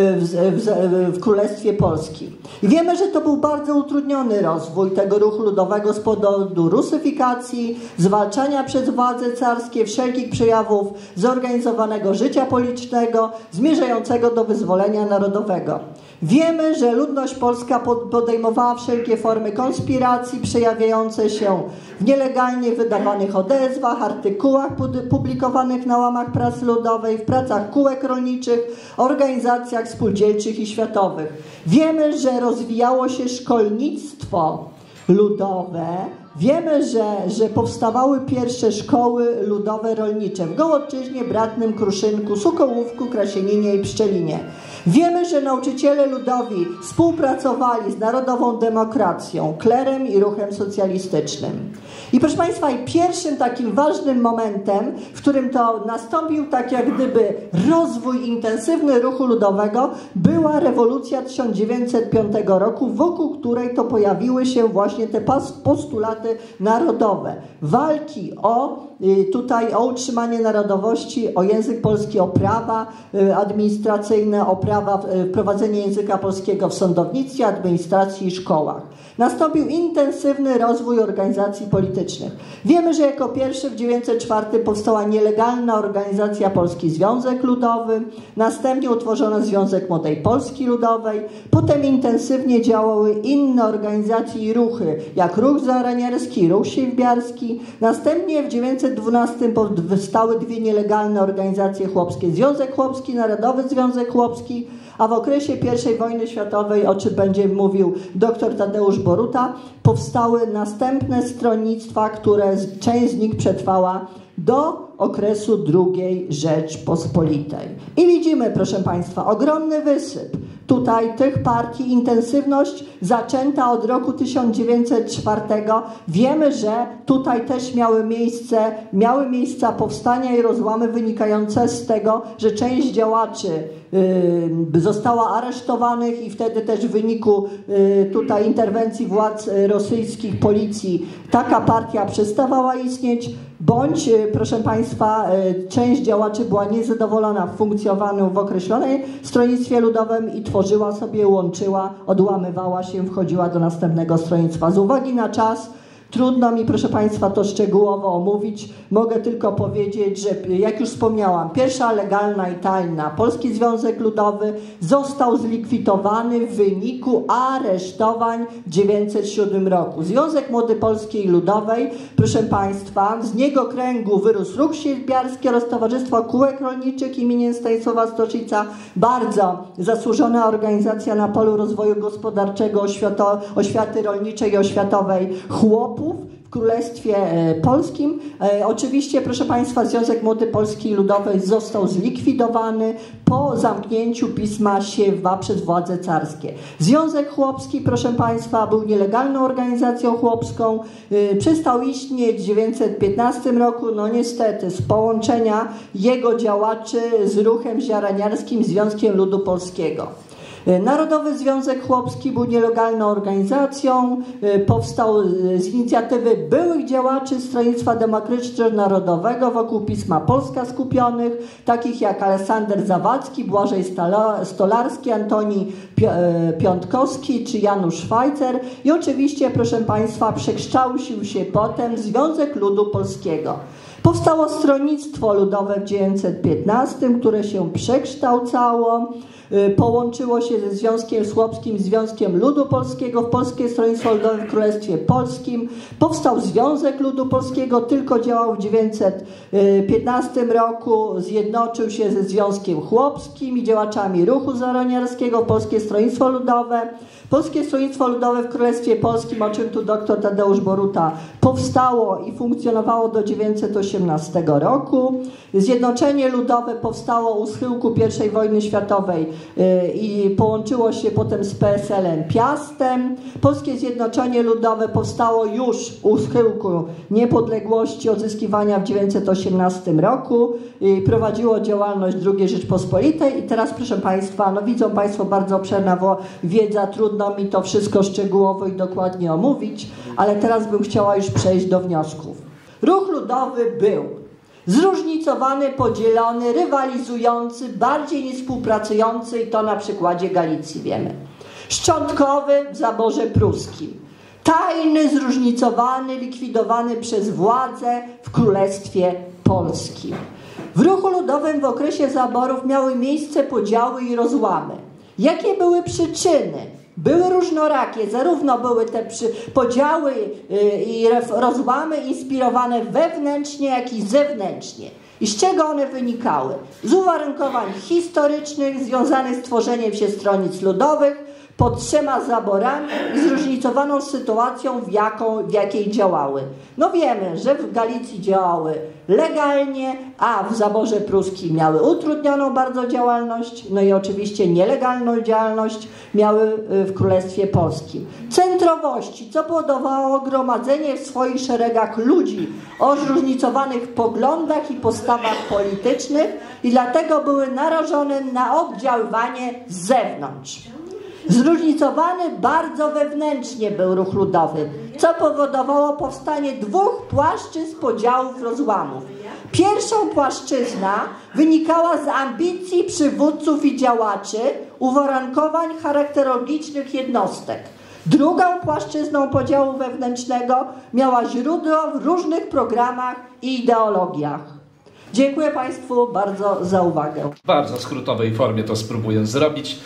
w Królestwie Polskim. I wiemy, że to był bardzo utrudniony rozwój tego ruchu ludowego z powodu rusyfikacji, zwalczania przez władze carskie wszelkich przejawów zorganizowanego życia politycznego zmierzającego do wyzwolenia narodowego. Wiemy, że ludność polska podejmowała wszelkie formy konspiracji przejawiające się w nielegalnie wydawanych odezwach, artykułach publikowanych na łamach prasy ludowej, w pracach kółek rolniczych, organizacjach spółdzielczych i światowych. Wiemy, że rozwijało się szkolnictwo ludowe. Wiemy, że powstawały pierwsze szkoły ludowe rolnicze w Gołodczyźnie, Bratnym, Kruszynku, Sokołówku, Krasieninie i Pszczelinie. Wiemy, że nauczyciele ludowi współpracowali z narodową demokracją, klerem i ruchem socjalistycznym. I proszę Państwa, i pierwszym takim ważnym momentem, w którym to nastąpił tak jak gdyby rozwój intensywny ruchu ludowego, była rewolucja 1905 roku, wokół której to pojawiły się właśnie te postulaty narodowe. Walki o utrzymanie narodowości, o język polski, o prawa administracyjne, o prawa wprowadzenie języka polskiego w sądownictwie, administracji i szkołach. Nastąpił intensywny rozwój organizacji politycznych. Wiemy, że jako pierwszy w 1904 powstała nielegalna organizacja Polski Związek Ludowy, następnie utworzono Związek Młodej Polski Ludowej, potem intensywnie działały inne organizacje i ruchy, jak Ruch Zaranierski, Ruch Siewibiarski. Następnie w 1912 powstały dwie nielegalne organizacje chłopskie, Związek Chłopski, Narodowy Związek Chłopski, a w okresie I wojny światowej, o czym będzie mówił dr Tadeusz Boruta, powstały następne stronnictwa, które część z nich przetrwała do okresu II Rzeczpospolitej. I widzimy, proszę Państwa, ogromny wysyp tutaj tych partii, intensywność zaczęta od roku 1904. Wiemy, że tutaj też miały miejsca powstania i rozłamy wynikające z tego, że część działaczy została aresztowanych i wtedy też w wyniku tutaj interwencji władz rosyjskich, policji, taka partia przestawała istnieć, bądź, proszę Państwa, część działaczy była niezadowolona funkcjonowaniem w określonej stronnictwie ludowym i tworzyła sobie, łączyła, odłamywała się, wchodziła do następnego stronnictwa. Z uwagi na czas trudno mi, proszę Państwa, to szczegółowo omówić. Mogę tylko powiedzieć, że jak już wspomniałam, pierwsza legalna i tajna Polski Związek Ludowy został zlikwidowany w wyniku aresztowań w 1907 roku. Związek Młodej Polskiej Ludowej, proszę Państwa, z niego kręgu wyrósł Ruch Siewibiarski oraz Towarzystwo Kółek Rolniczych im. Stanisława Stroczyńca, bardzo zasłużona organizacja na polu rozwoju gospodarczego, oświaty rolniczej i oświatowej chłopów w Królestwie Polskim. Oczywiście, proszę Państwa, Związek Młodej Polskiej Ludowej został zlikwidowany po zamknięciu pisma Siewwa przez władze carskie. Związek Chłopski, proszę Państwa, był nielegalną organizacją chłopską. Przestał istnieć w 1915 roku, no niestety, z połączenia jego działaczy z ruchem ziaraniarskim, Związkiem Ludu Polskiego. Narodowy Związek Chłopski był nielegalną organizacją, powstał z inicjatywy byłych działaczy Stronnictwa Demokratyczno-Narodowego wokół pisma Polska skupionych, takich jak Aleksander Zawadzki, Błażej Stolarski, Antoni Piątkowski czy Janusz Szwajcer i oczywiście, proszę Państwa, przekształcił się potem Związek Ludu Polskiego. Powstało Stronnictwo Ludowe w 1915, które się przekształcało. połączyło się ze Związkiem Chłopskim, Związkiem Ludu Polskiego, Polskie Stronnictwo Ludowe w Królestwie Polskim. Powstał Związek Ludu Polskiego, tylko działał w 1915 roku, zjednoczył się ze Związkiem Chłopskim i działaczami Ruchu Zaroniarskiego, Polskie Stronnictwo Ludowe. Polskie Stronnictwo Ludowe w Królestwie Polskim, o czym tu dr Tadeusz Boruta, powstało i funkcjonowało do 1918 roku. Zjednoczenie Ludowe powstało u schyłku I wojny światowej i połączyło się potem z PSL-em Piastem. Polskie Zjednoczenie Ludowe powstało już u schyłku niepodległości odzyskiwania w 1918 roku i prowadziło działalność II Rzeczpospolitej. I teraz, proszę Państwa, no widzą Państwo, bardzo obszerna wiedza, trudno mi to wszystko szczegółowo i dokładnie omówić, ale teraz bym chciała już przejść do wniosków. Ruch ludowy był zróżnicowany, podzielony, rywalizujący, bardziej niż współpracujący i to na przykładzie Galicji wiemy. Szczątkowy w zaborze pruskim. Tajny, zróżnicowany, likwidowany przez władzę w Królestwie Polskim. W ruchu ludowym w okresie zaborów miały miejsce podziały i rozłamy. Jakie były przyczyny? Były różnorakie, zarówno były te podziały i rozłamy inspirowane wewnętrznie, jak i zewnętrznie. I z czego one wynikały? Z uwarunkowań historycznych związanych z tworzeniem się stronnictw ludowych pod 3 zaborami i zróżnicowaną sytuacją, w jakiej działały. No wiemy, że w Galicji działały legalnie, a w zaborze pruskim miały utrudnioną bardzo działalność, no i oczywiście nielegalną działalność miały w Królestwie Polskim. Centrowości, co powodowało gromadzenie w swoich szeregach ludzi o zróżnicowanych poglądach i postawach politycznych i dlatego były narażone na oddziaływanie z zewnątrz. Zróżnicowany bardzo wewnętrznie był ruch ludowy, co powodowało powstanie 2 płaszczyzn podziałów, rozłamów. Pierwszą płaszczyzna wynikała z ambicji przywódców i działaczy, uwarunkowań charakterologicznych jednostek. Drugą płaszczyzną podziału wewnętrznego miała źródło w różnych programach i ideologiach. Dziękuję Państwu bardzo za uwagę. W bardzo skrótowej formie to spróbuję zrobić.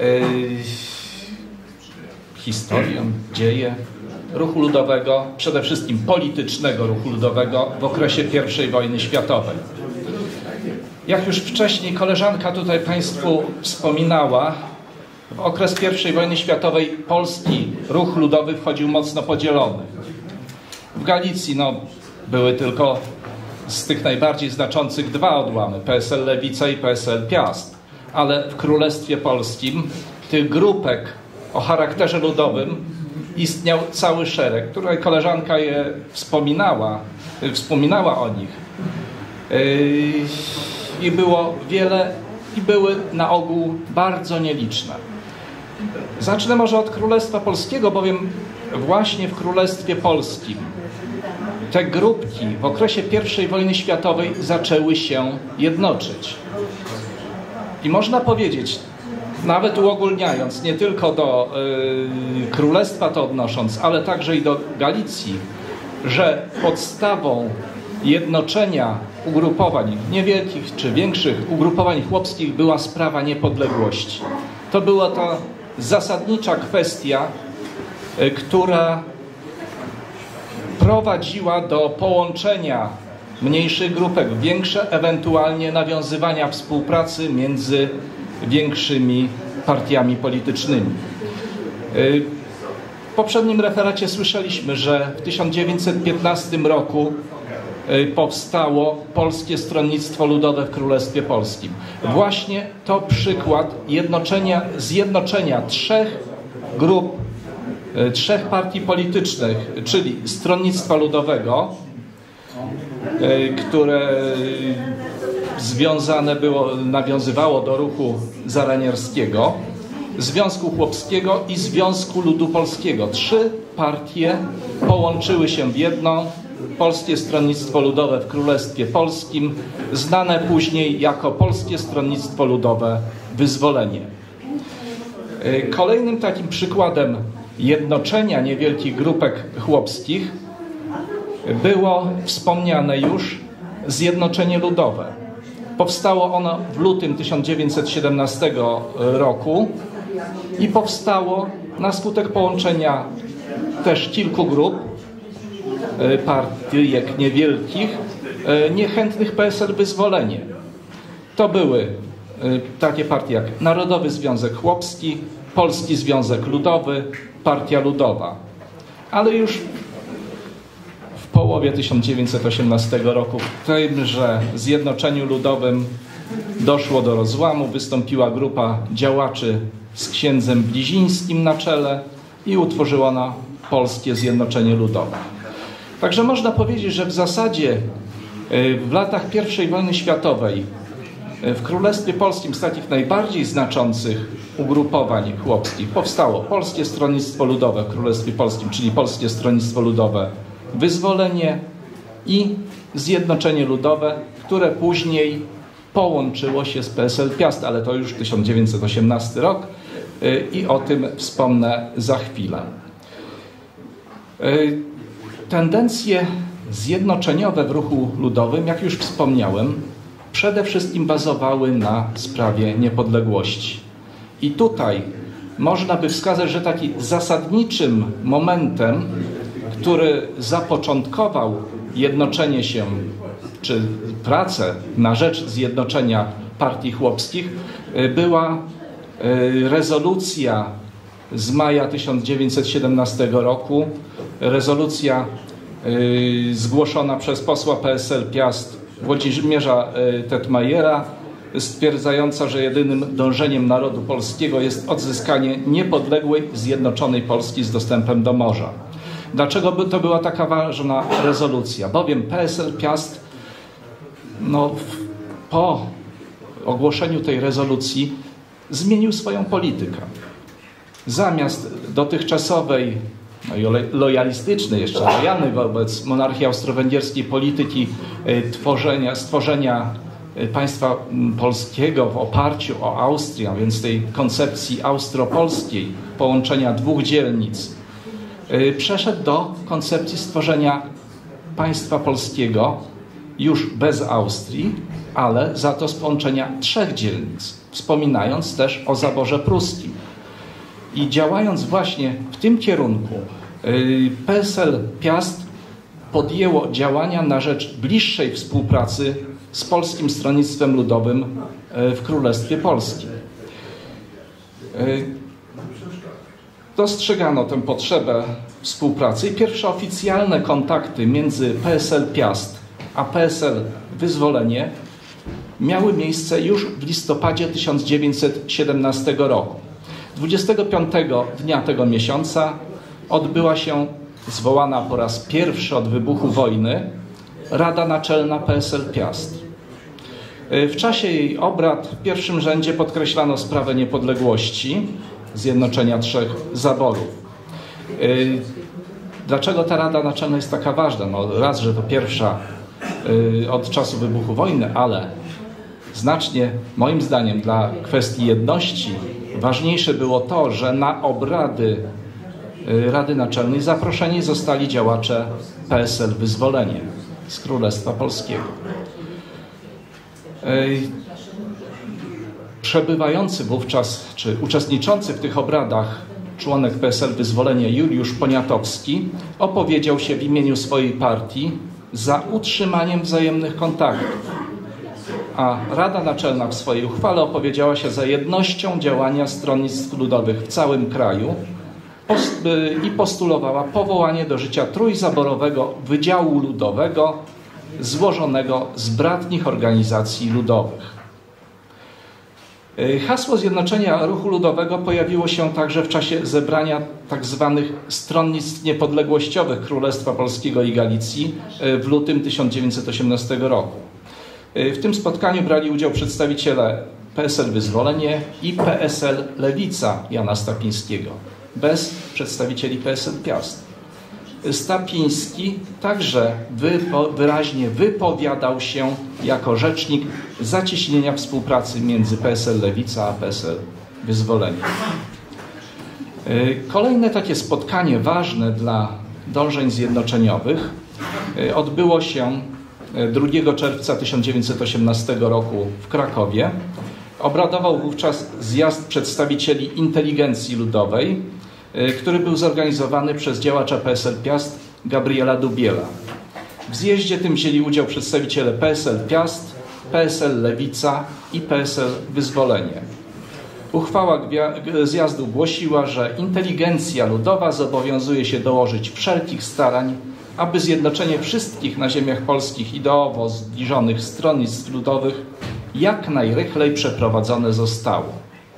Historię, dzieje ruchu ludowego, przede wszystkim politycznego ruchu ludowego w okresie I wojny światowej. Jak już wcześniej koleżanka tutaj Państwu wspominała, w okres I wojny światowej polski ruch ludowy wchodził mocno podzielony. W Galicji były tylko z tych najbardziej znaczących 2 odłamy, PSL Lewica i PSL Piast, ale w Królestwie Polskim tych grupek o charakterze ludowym istniał cały szereg, której koleżanka je wspominała o nich. I było wiele i były na ogół bardzo nieliczne. Zacznę może od Królestwa Polskiego, bowiem właśnie w Królestwie Polskim te grupki w okresie I wojny światowej zaczęły się jednoczyć. I można powiedzieć, nawet uogólniając, nie tylko do Królestwa to odnosząc, ale także i do Galicji, że podstawą jednoczenia ugrupowań, niewielkich czy większych ugrupowań chłopskich była sprawa niepodległości. To była ta zasadnicza kwestia, która prowadziła do połączenia mniejszych grupek w większe, ewentualnie nawiązywania współpracy między większymi partiami politycznymi. W poprzednim referacie słyszeliśmy, że w 1915 roku powstało Polskie Stronnictwo Ludowe w Królestwie Polskim. Właśnie to przykład zjednoczenia 3 grup, 3 partii politycznych, czyli Stronnictwa Ludowego, które nawiązywało do ruchu zaraniarskiego, Związku Chłopskiego i Związku Ludu Polskiego. 3 partie połączyły się w jedno, Polskie Stronnictwo Ludowe w Królestwie Polskim, znane później jako Polskie Stronnictwo Ludowe Wyzwolenie. Kolejnym takim przykładem jednoczenia niewielkich grupek chłopskich było wspomniane już Zjednoczenie Ludowe. Powstało ono w lutym 1917 roku i powstało na skutek połączenia też kilku grup, partyjek niewielkich, niechętnych PSL Wyzwolenie. To były takie partie jak Narodowy Związek Chłopski, Polski Związek Ludowy, Partia Ludowa. Ale już w połowie 1918 roku w tymże Zjednoczeniu Ludowym doszło do rozłamu, wystąpiła grupa działaczy z księdzem Blizińskim na czele i utworzono Polskie Zjednoczenie Ludowe. Także można powiedzieć, że w zasadzie w latach I wojny światowej w Królestwie Polskim z takich najbardziej znaczących ugrupowań chłopskich powstało Polskie Stronnictwo Ludowe w Królestwie Polskim, czyli Polskie Stronnictwo Ludowe Wyzwolenie i Zjednoczenie Ludowe, które później połączyło się z PSL Piast, ale to już 1918 rok i o tym wspomnę za chwilę. Tendencje zjednoczeniowe w ruchu ludowym, jak już wspomniałem, przede wszystkim bazowały na sprawie niepodległości. I tutaj można by wskazać, że takim zasadniczym momentem, który zapoczątkował jednoczenie się, czy pracę na rzecz zjednoczenia partii chłopskich, była rezolucja z maja 1917 roku, rezolucja zgłoszona przez posła PSL Piast Włodzimierza Tetmajera, stwierdzająca, że jedynym dążeniem narodu polskiego jest odzyskanie niepodległej, zjednoczonej Polski z dostępem do morza. Dlaczego by to była taka ważna rezolucja? Bowiem PSL Piast po ogłoszeniu tej rezolucji zmienił swoją politykę. Zamiast dotychczasowej lojalistycznej, jeszcze lojalnej wobec monarchii austro-węgierskiej polityki stworzenia państwa polskiego w oparciu o Austrię, a więc tej koncepcji austropolskiej, połączenia dwóch dzielnic, przeszedł do koncepcji stworzenia państwa polskiego już bez Austrii, ale za to z połączenia trzech dzielnic, wspominając też o zaborze pruskim. I działając właśnie w tym kierunku, PSL Piast podjęło działania na rzecz bliższej współpracy z Polskim Stronnictwem Ludowym w Królestwie Polskim. Dostrzegano tę potrzebę współpracy i pierwsze oficjalne kontakty między PSL Piast a PSL Wyzwolenie miały miejsce już w listopadzie 1917 roku. 25 dnia tego miesiąca odbyła się zwołana po raz pierwszy od wybuchu wojny Rada Naczelna PSL Piast. W czasie jej obrad w pierwszym rzędzie podkreślano sprawę niepodległości, zjednoczenia trzech zaborów. Dlaczego ta Rada Naczelna jest taka ważna? Raz, że to pierwsza od czasu wybuchu wojny, ale znacznie, moim zdaniem, dla kwestii jedności ważniejsze było to, że na obrady Rady Naczelnej zaproszeni zostali działacze PSL Wyzwolenie z Królestwa Polskiego. Przebywający wówczas, czy uczestniczący w tych obradach członek PSL Wyzwolenie Juliusz Poniatowski opowiedział się w imieniu swojej partii za utrzymaniem wzajemnych kontaktów, a Rada Naczelna w swojej uchwale opowiedziała się za jednością działania stronnictw ludowych w całym kraju i postulowała powołanie do życia trójzaborowego Wydziału Ludowego złożonego z bratnich organizacji ludowych. Hasło zjednoczenia ruchu ludowego pojawiło się także w czasie zebrania tzw. stronnictw niepodległościowych Królestwa Polskiego i Galicji w lutym 1918 roku. W tym spotkaniu brali udział przedstawiciele PSL Wyzwolenie i PSL Lewica Jana Stapińskiego, bez przedstawicieli PSL Piast. Stapiński także wyraźnie wypowiadał się jako rzecznik zacieśnienia współpracy między PSL Lewica a PSL Wyzwolenie. Kolejne takie spotkanie ważne dla dążeń zjednoczeniowych odbyło się 2 czerwca 1918 roku w Krakowie. Obradował wówczas zjazd przedstawicieli inteligencji ludowej, który był zorganizowany przez działacza PSL Piast Gabriela Dubiela. W zjeździe tym wzięli udział przedstawiciele PSL Piast, PSL Lewica i PSL Wyzwolenie. Uchwała zjazdu głosiła, że inteligencja ludowa zobowiązuje się dołożyć wszelkich starań, aby zjednoczenie wszystkich na ziemiach polskich ideowo zbliżonych stronnictw ludowych jak najrychlej przeprowadzone zostało.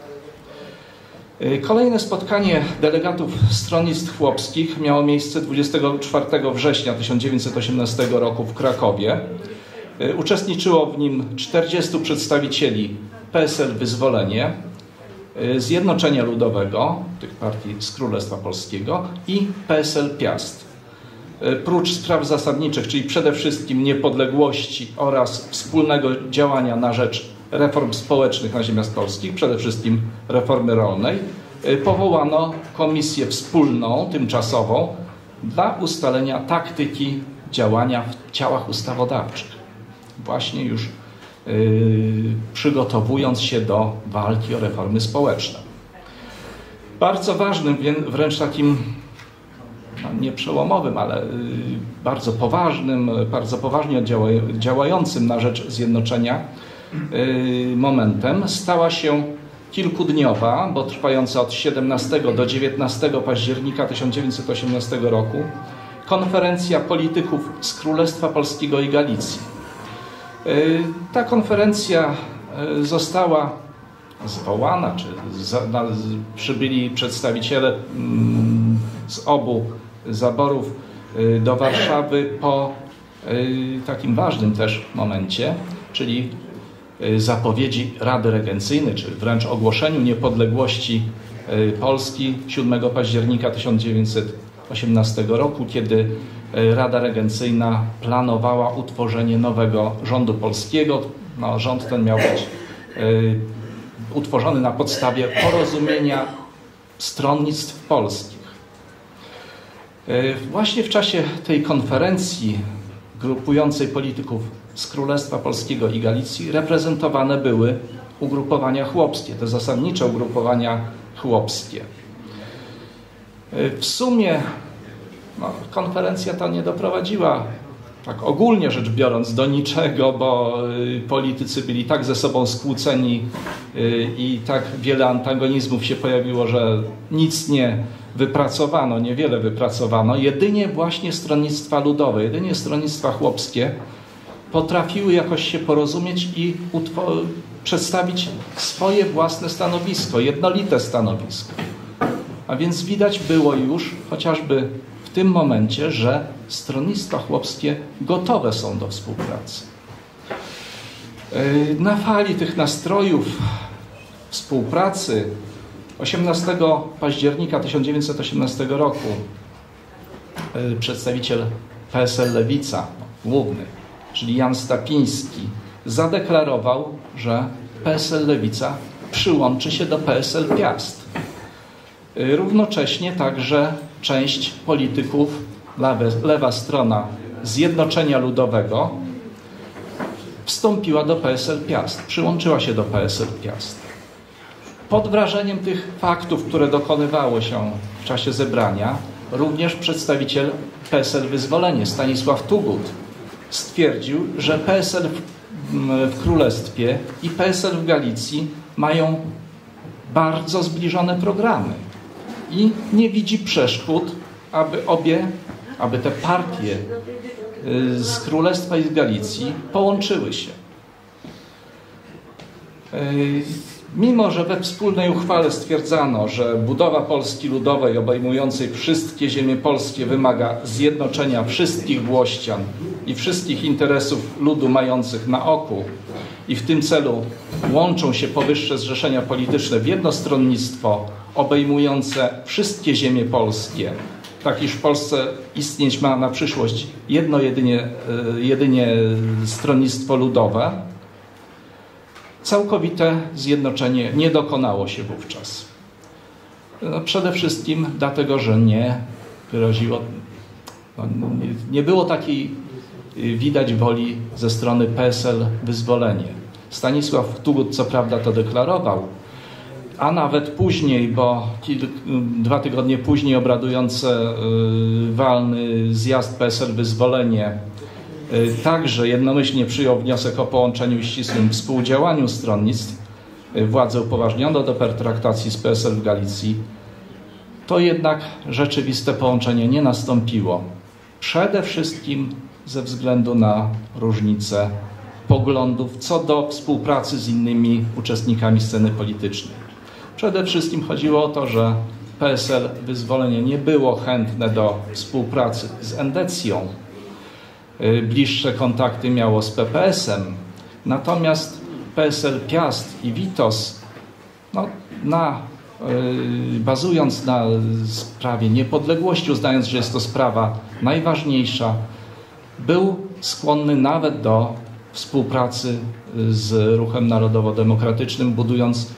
Kolejne spotkanie delegatów stronnictw chłopskich miało miejsce 24 września 1918 roku w Krakowie. Uczestniczyło w nim 40 przedstawicieli PSL Wyzwolenie, Zjednoczenia Ludowego, tych partii z Królestwa Polskiego, i PSL Piast. Prócz spraw zasadniczych, czyli przede wszystkim niepodległości oraz wspólnego działania na rzecz reform społecznych na ziemiach polskich, przede wszystkim reformy rolnej, powołano komisję wspólną, tymczasową, dla ustalenia taktyki działania w ciałach ustawodawczych. Właśnie już przygotowując się do walki o reformy społeczne. Bardzo ważnym, wręcz takim nie przełomowym, ale bardzo poważnym, bardzo poważnie działającym na rzecz zjednoczenia momentem stała się kilkudniowa, bo trwająca od 17 do 19 października 1918 roku, konferencja polityków z Królestwa Polskiego i Galicji. Ta konferencja została zwołana, czy przybyli przedstawiciele z obu zaborów do Warszawy po takim ważnym też momencie, czyli zapowiedzi Rady Regencyjnej, czy wręcz ogłoszeniu niepodległości Polski 7 października 1918 roku, kiedy Rada Regencyjna planowała utworzenie nowego rządu polskiego. No, rząd ten miał być utworzony na podstawie porozumienia stronnictw polskich. Właśnie w czasie tej konferencji grupującej polityków z Królestwa Polskiego i Galicji reprezentowane były ugrupowania chłopskie, te zasadnicze ugrupowania chłopskie. W sumie konferencja ta nie doprowadziła, tak ogólnie rzecz biorąc, do niczego, bo politycy byli tak ze sobą skłóceni i tak wiele antagonizmów się pojawiło, że nic nie wypracowano, niewiele wypracowano. Jedynie właśnie stronnictwa ludowe, jedynie stronnictwa chłopskie potrafiły jakoś się porozumieć i przedstawić swoje własne stanowisko, jednolite stanowisko. A więc widać było już chociażby w tym momencie, że stronnictwa chłopskie gotowe są do współpracy. Na fali tych nastrojów współpracy 18 października 1918 roku przedstawiciel PSL Lewica, główny, czyli Jan Stapiński, zadeklarował, że PSL Lewica przyłączy się do PSL Piast. Równocześnie także część polityków, lewa strona Zjednoczenia Ludowego, wstąpiła do PSL Piast, przyłączyła się do PSL Piast. Pod wrażeniem tych faktów, które dokonywały się w czasie zebrania, również przedstawiciel PSL Wyzwolenie, Stanisław Tugut, stwierdził, że PSL w Królestwie i PSL w Galicji mają bardzo zbliżone programy i nie widzi przeszkód, aby te partie z Królestwa i z Galicji połączyły się. Mimo że we wspólnej uchwale stwierdzano, że budowa Polski Ludowej obejmującej wszystkie ziemie polskie wymaga zjednoczenia wszystkich włościan i wszystkich interesów ludu mających na oku i w tym celu łączą się powyższe zrzeszenia polityczne w jedno stronnictwo obejmujące wszystkie ziemie polskie, tak iż w Polsce istnieć ma na przyszłość jedynie stronnictwo ludowe, całkowite zjednoczenie nie dokonało się wówczas. Przede wszystkim dlatego, że nie było takiej widać woli ze strony PSL wyzwolenie. Stanisław Thugut co prawda to deklarował, a nawet później, bo 2 tygodnie później obradujący walny zjazd PSL wyzwolenie także jednomyślnie przyjął wniosek o połączeniu i ścisłym współdziałaniu stronnictw. Władzę upoważniono do pertraktacji z PSL w Galicji. To jednak rzeczywiste połączenie nie nastąpiło. Przede wszystkim ze względu na różnice poglądów co do współpracy z innymi uczestnikami sceny politycznej. Przede wszystkim chodziło o to, że PSL wyzwolenie nie było chętne do współpracy z Endecją. Bliższe kontakty miało z PPS-em. Natomiast PSL Piast i Witos, bazując na sprawie niepodległości, uznając, że jest to sprawa najważniejsza, był skłonny nawet do współpracy z Ruchem Narodowo-Demokratycznym, budując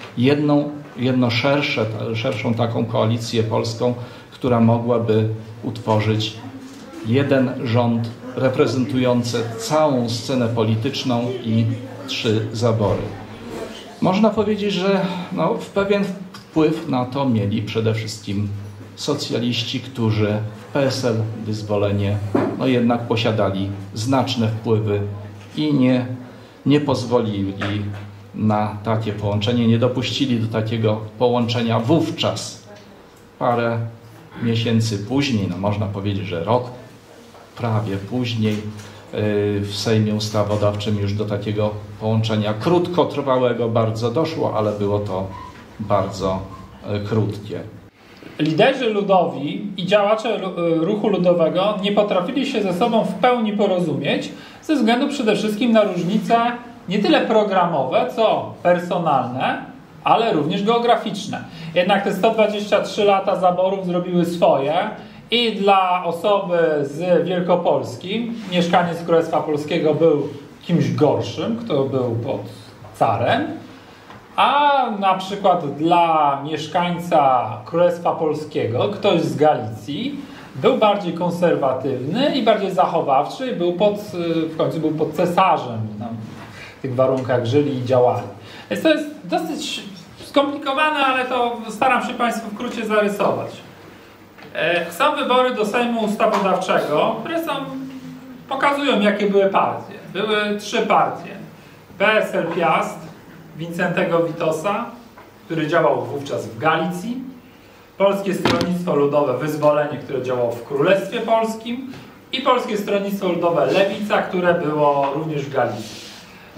szerszą taką koalicję polską, która mogłaby utworzyć jeden rząd reprezentujący całą scenę polityczną i 3 zabory. Można powiedzieć, że w pewien wpływ na to mieli przede wszystkim socjaliści, którzy w PSL wyzwolenie jednak posiadali znaczne wpływy i nie pozwolili na takie połączenie, nie dopuścili do takiego połączenia wówczas. Parę miesięcy później, można powiedzieć, że rok prawie później, w Sejmie Ustawodawczym już do takiego połączenia krótkotrwałego bardzo doszło, ale było to bardzo krótkie. Liderzy ludowi i działacze ruchu ludowego nie potrafili się ze sobą w pełni porozumieć ze względu przede wszystkim na różnice nie tyle programowe, co personalne, ale również geograficzne. Jednak te 123 lata zaborów zrobiły swoje i dla osoby z Wielkopolski mieszkaniec Królestwa Polskiego był kimś gorszym, kto był pod carem, a na przykład dla mieszkańca Królestwa Polskiego, ktoś z Galicji, był bardziej konserwatywny i bardziej zachowawczy, w końcu był pod cesarzem. W tych warunkach żyli i działali. Więc to jest dosyć skomplikowane, ale to staram się Państwu wkrótce zarysować. Są wybory do Sejmu Ustawodawczego, które pokazują, jakie były partie. Były 3 partie. PSL Piast Wincentego Witosa, który działał wówczas w Galicji, Polskie Stronnictwo Ludowe Wyzwolenie, które działało w Królestwie Polskim i Polskie Stronnictwo Ludowe Lewica, które było również w Galicji.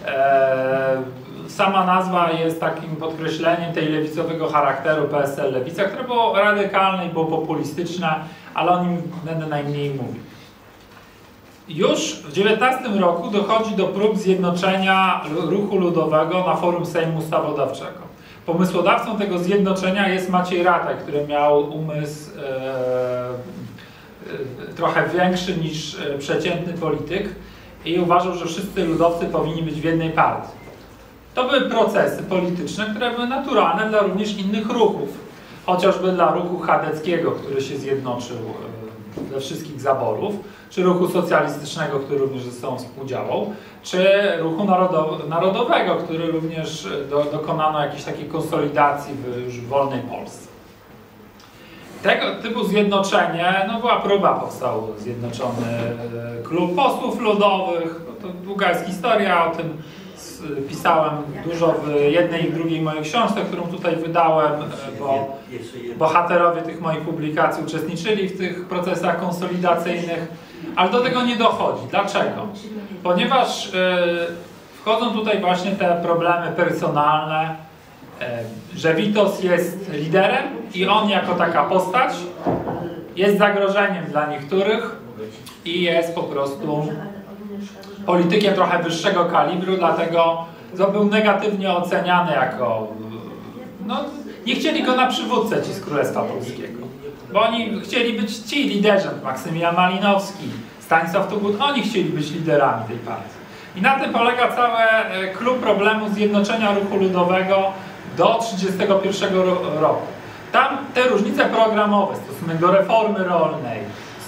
Sama nazwa jest takim podkreśleniem tej lewicowego charakteru PSL Lewica, które było radykalne i było populistyczne, ale o nim będę najmniej mówił. Już w 19 roku dochodzi do prób zjednoczenia ruchu ludowego na forum Sejmu Ustawodawczego. Pomysłodawcą tego zjednoczenia jest Maciej Rataj, który miał umysł trochę większy niż przeciętny polityk i uważał, że wszyscy ludowcy powinni być w jednej partii. To były procesy polityczne, które były naturalne dla również innych ruchów. Chociażby dla ruchu chadeckiego, który się zjednoczył ze wszystkich zaborów, czy ruchu socjalistycznego, który również ze sobą współdziałał, czy ruchu narodowego, który również dokonano jakiejś takiej konsolidacji już w wolnej Polsce. Tego typu zjednoczenie, była próba, powstał Zjednoczony Klub Posłów Ludowych, to długa jest historia, o tym pisałem dużo w jednej i drugiej mojej książce, którą tutaj wydałem, bo bohaterowie tych moich publikacji uczestniczyli w tych procesach konsolidacyjnych, ale do tego nie dochodzi. Dlaczego? Ponieważ wchodzą tutaj właśnie te problemy personalne, że Witos jest liderem i on jako taka postać jest zagrożeniem dla niektórych i jest po prostu politykiem trochę wyższego kalibru, dlatego był negatywnie oceniany jako... nie chcieli go na przywódcę ci z Królestwa Polskiego, bo oni chcieli być ci liderzy, Maksymilian Malinowski, Stanisław Thugut, oni chcieli być liderami tej partii. I na tym polega cały klub problemu zjednoczenia ruchu ludowego do 1931 roku. Tam te różnice programowe, stosunek do reformy rolnej,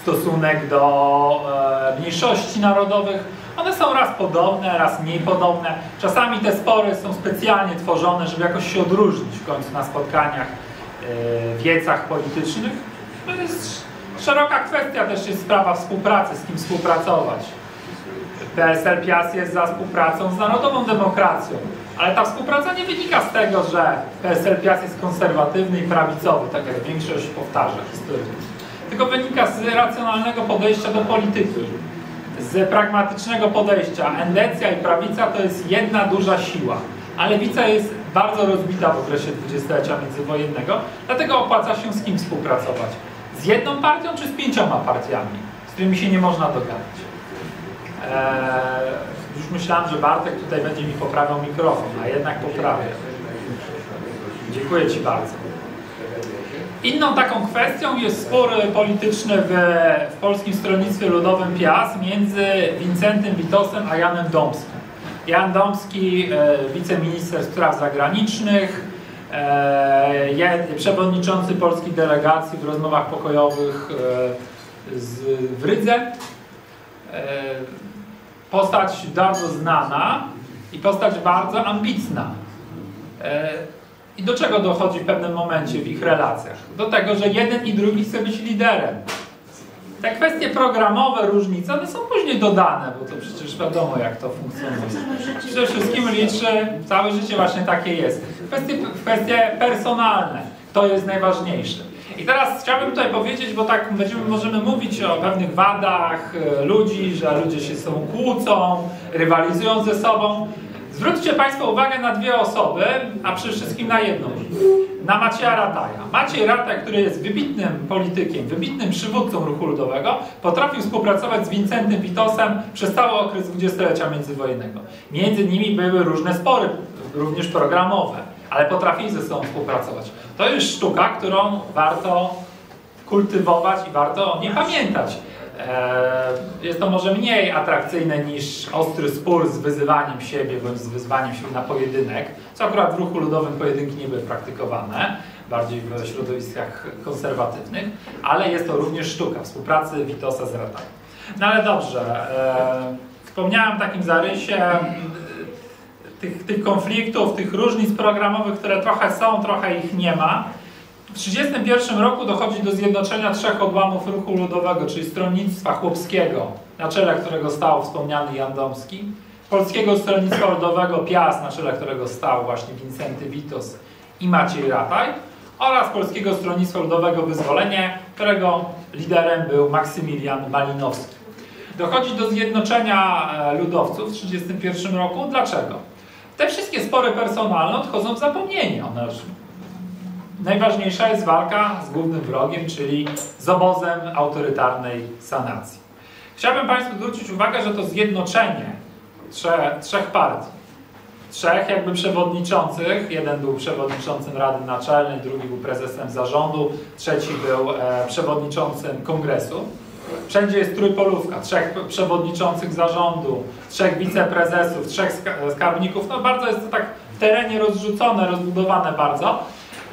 stosunek do mniejszości narodowych. One są raz podobne, raz mniej podobne. Czasami te spory są specjalnie tworzone, żeby jakoś się odróżnić w końcu na spotkaniach, wiecach politycznych. To jest szeroka kwestia, też jest sprawa współpracy, z kim współpracować. PSL-Piast jest za współpracą z narodową demokracją, ale ta współpraca nie wynika z tego, że PSL-Piast jest konserwatywny i prawicowy, tak jak większość powtarza historycznie, tylko wynika z racjonalnego podejścia do polityki, z pragmatycznego podejścia. Endecja i prawica to jest jedna duża siła, a lewica jest bardzo rozbita w okresie dwudziestolecia międzywojennego, dlatego opłaca się z kim współpracować. Z jedną partią czy z 5 partiami, z którymi się nie można dogadać. Już myślałem, że Bartek tutaj będzie mi poprawiał mikrofon, a jednak poprawia. Dziękuję Ci bardzo. Inną taką kwestią jest spór polityczny w Polskim Stronnictwie Ludowym Piast między Wincentym Witosem a Janem Dąbskim. Jan Dąbski, wiceminister spraw zagranicznych, przewodniczący polskiej delegacji w rozmowach pokojowych w Rydze. Postać bardzo znana i postać bardzo ambitna. I do czego dochodzi w pewnym momencie w ich relacjach? Do tego, że jeden i drugi chce być liderem. Te kwestie programowe, różnice, one są później dodane, bo to przecież wiadomo, jak to funkcjonuje. Przede wszystkim liczy, całe życie właśnie takie jest. Kwestie personalne, to jest najważniejsze. I teraz chciałbym tutaj powiedzieć, bo tak możemy mówić o pewnych wadach ludzi, że ludzie się ze sobą kłócą, rywalizują ze sobą. Zwróćcie Państwo uwagę na 2 osoby, a przede wszystkim na jedną. Na Macieja Rataja. Maciej Rataj, który jest wybitnym politykiem, wybitnym przywódcą ruchu ludowego, potrafił współpracować z Wincentym Witosem przez cały okres dwudziestolecia międzywojennego. Między nimi były różne spory, również programowe, ale potrafili ze sobą współpracować. To jest sztuka, którą warto kultywować i warto o niej pamiętać. Jest to może mniej atrakcyjne niż ostry spór z wyzywaniem siebie bądź z wyzwaniem się na pojedynek, co akurat w ruchu ludowym pojedynki nie były praktykowane, bardziej w środowiskach konserwatywnych, ale jest to również sztuka współpracy Witosa z Ratajem. No ale dobrze, wspomniałem o takim zarysie tych konfliktów, tych różnic programowych, które trochę są, trochę ich nie ma. W 1931 roku dochodzi do zjednoczenia 3 odłamów ruchu ludowego, czyli Stronnictwa Chłopskiego, na czele którego stał wspomniany Jan Dąbski, Polskiego Stronnictwa Ludowego Piast, na czele którego stał właśnie Wincenty Witos i Maciej Rataj, oraz Polskiego Stronnictwa Ludowego Wyzwolenie, którego liderem był Maksymilian Malinowski. Dochodzi do zjednoczenia ludowców w 1931 roku. Dlaczego? Te wszystkie spory personalne odchodzą w zapomnienie. Najważniejsza jest walka z głównym wrogiem, czyli z obozem autorytarnej sanacji. Chciałbym Państwu zwrócić uwagę, że to zjednoczenie trzech partii, 3 jakby przewodniczących, jeden był przewodniczącym Rady Naczelnej, drugi był prezesem zarządu, trzeci był przewodniczącym kongresu. Wszędzie jest trójpolówka, 3 przewodniczących zarządu, 3 wiceprezesów, 3 skarbników. No bardzo jest to tak w terenie rozrzucone, rozbudowane bardzo.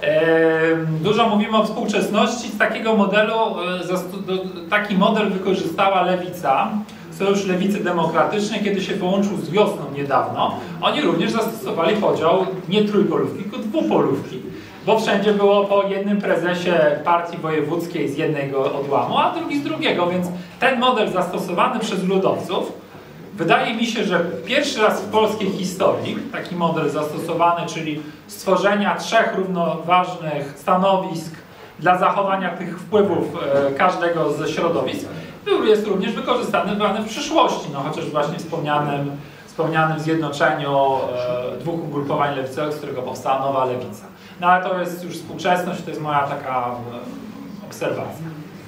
Dużo mówimy o współczesności. Z takiego modelu, taki model wykorzystała Lewica, Sojusz Lewicy Demokratycznej, kiedy się połączył z Wiosną niedawno. Oni również zastosowali podział nie trójpolówki, tylko dwupolówki, bo wszędzie było po jednym prezesie partii wojewódzkiej z jednego odłamu, a drugi z drugiego, więc ten model zastosowany przez ludowców, wydaje mi się, że pierwszy raz w polskiej historii taki model zastosowany, czyli stworzenia 3 równoważnych stanowisk dla zachowania tych wpływów każdego ze środowisk, jest również wykorzystany w przyszłości, no chociaż właśnie wspomnianym zjednoczeniu 2 ugrupowań lewicowych, z którego powstała nowa lewica. No ale to jest już współczesność, to jest moja taka obserwacja.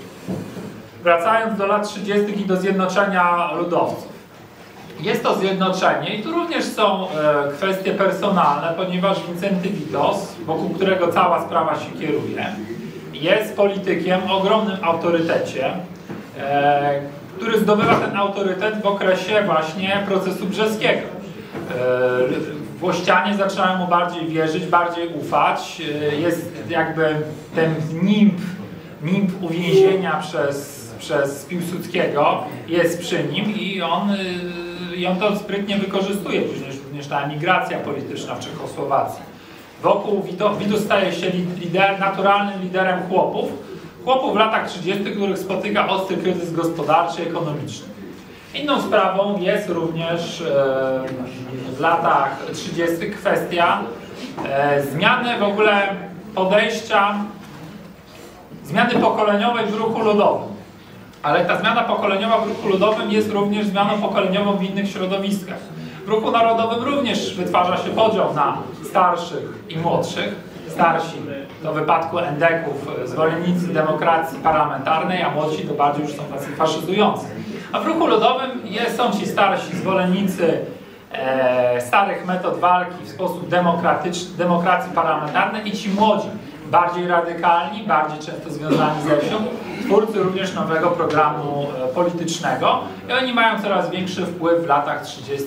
Wracając do lat 30. i do zjednoczenia ludowców. Jest to zjednoczenie i tu również są kwestie personalne, ponieważ Wincenty Witos, wokół którego cała sprawa się kieruje, jest politykiem o ogromnym autorytecie, który zdobywa ten autorytet w okresie właśnie procesu brzeskiego. Włościanie zaczynają mu bardziej wierzyć, bardziej ufać. Jest jakby ten nimb nimb uwięzienia przez Piłsudskiego jest przy nim i on to sprytnie wykorzystuje. Później również ta emigracja polityczna w Czechosłowacji. Wokół Witus staje się naturalnym liderem chłopów w latach 30., których spotyka ostry kryzys gospodarczy i ekonomiczny. Inną sprawą jest również w latach 30. kwestia zmiany w ogóle podejścia, zmiany pokoleniowej w ruchu ludowym. Ale ta zmiana pokoleniowa w ruchu ludowym jest również zmianą pokoleniową w innych środowiskach. W ruchu narodowym również wytwarza się podział na starszych i młodszych. Starsi to w wypadku endeków zwolennicy demokracji parlamentarnej, a młodsi to bardziej już są tacy faszyzujący. A w ruchu ludowym są ci starsi zwolennicy starych metod walki w sposób demokracji parlamentarnej i ci młodzi, bardziej radykalni, bardziej często związani ze wsią, twórcy również nowego programu politycznego i oni mają coraz większy wpływ w latach 30.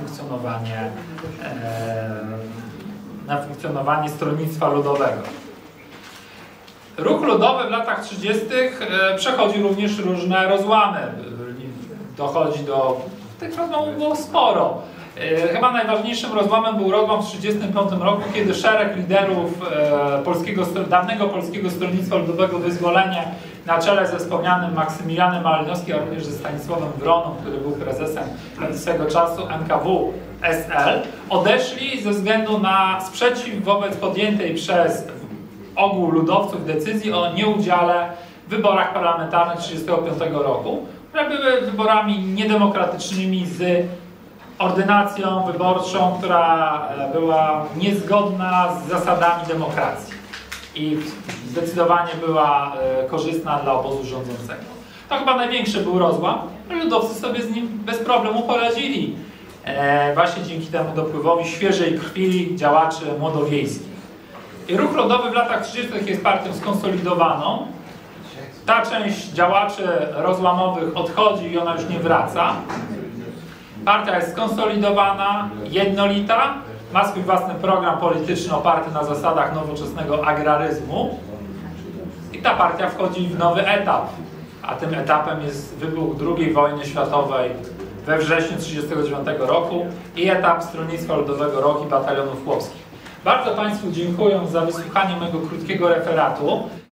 na funkcjonowanie Stronnictwa Ludowego. Ruch ludowy w latach 30. przechodzi również różne rozłamy. Dochodzi do... Tych rozłamów było sporo. Chyba najważniejszym rozłamem był rozłam w 1935 roku, kiedy szereg liderów dawnego Polskiego Stronnictwa Ludowego Wyzwolenie na czele ze wspomnianym Maksymilianem Malinowskim, a również ze Stanisławem Wroną, który był prezesem swego czasu NKW SL, odeszli ze względu na sprzeciw wobec podjętej przez ogół ludowców decyzji o nieudziale w wyborach parlamentarnych 1935 roku, które były wyborami niedemokratycznymi z ordynacją wyborczą, która była niezgodna z zasadami demokracji i zdecydowanie była korzystna dla obozu rządzącego. To chyba największy był rozłam, ale ludowcy sobie z nim bez problemu poradzili. Właśnie dzięki temu dopływowi świeżej krwi działaczy młodowiejskich. I ruch ludowy w latach 30. jest partią skonsolidowaną. Ta część działaczy rozłamowych odchodzi i ona już nie wraca. Partia jest skonsolidowana, jednolita, ma swój własny program polityczny oparty na zasadach nowoczesnego agraryzmu i ta partia wchodzi w nowy etap, a tym etapem jest wybuch II wojny światowej we wrześniu 1939 roku i etap Stronnictwa Ludowego Rok i Batalionów Chłopskich. Bardzo Państwu dziękuję za wysłuchanie mojego krótkiego referatu.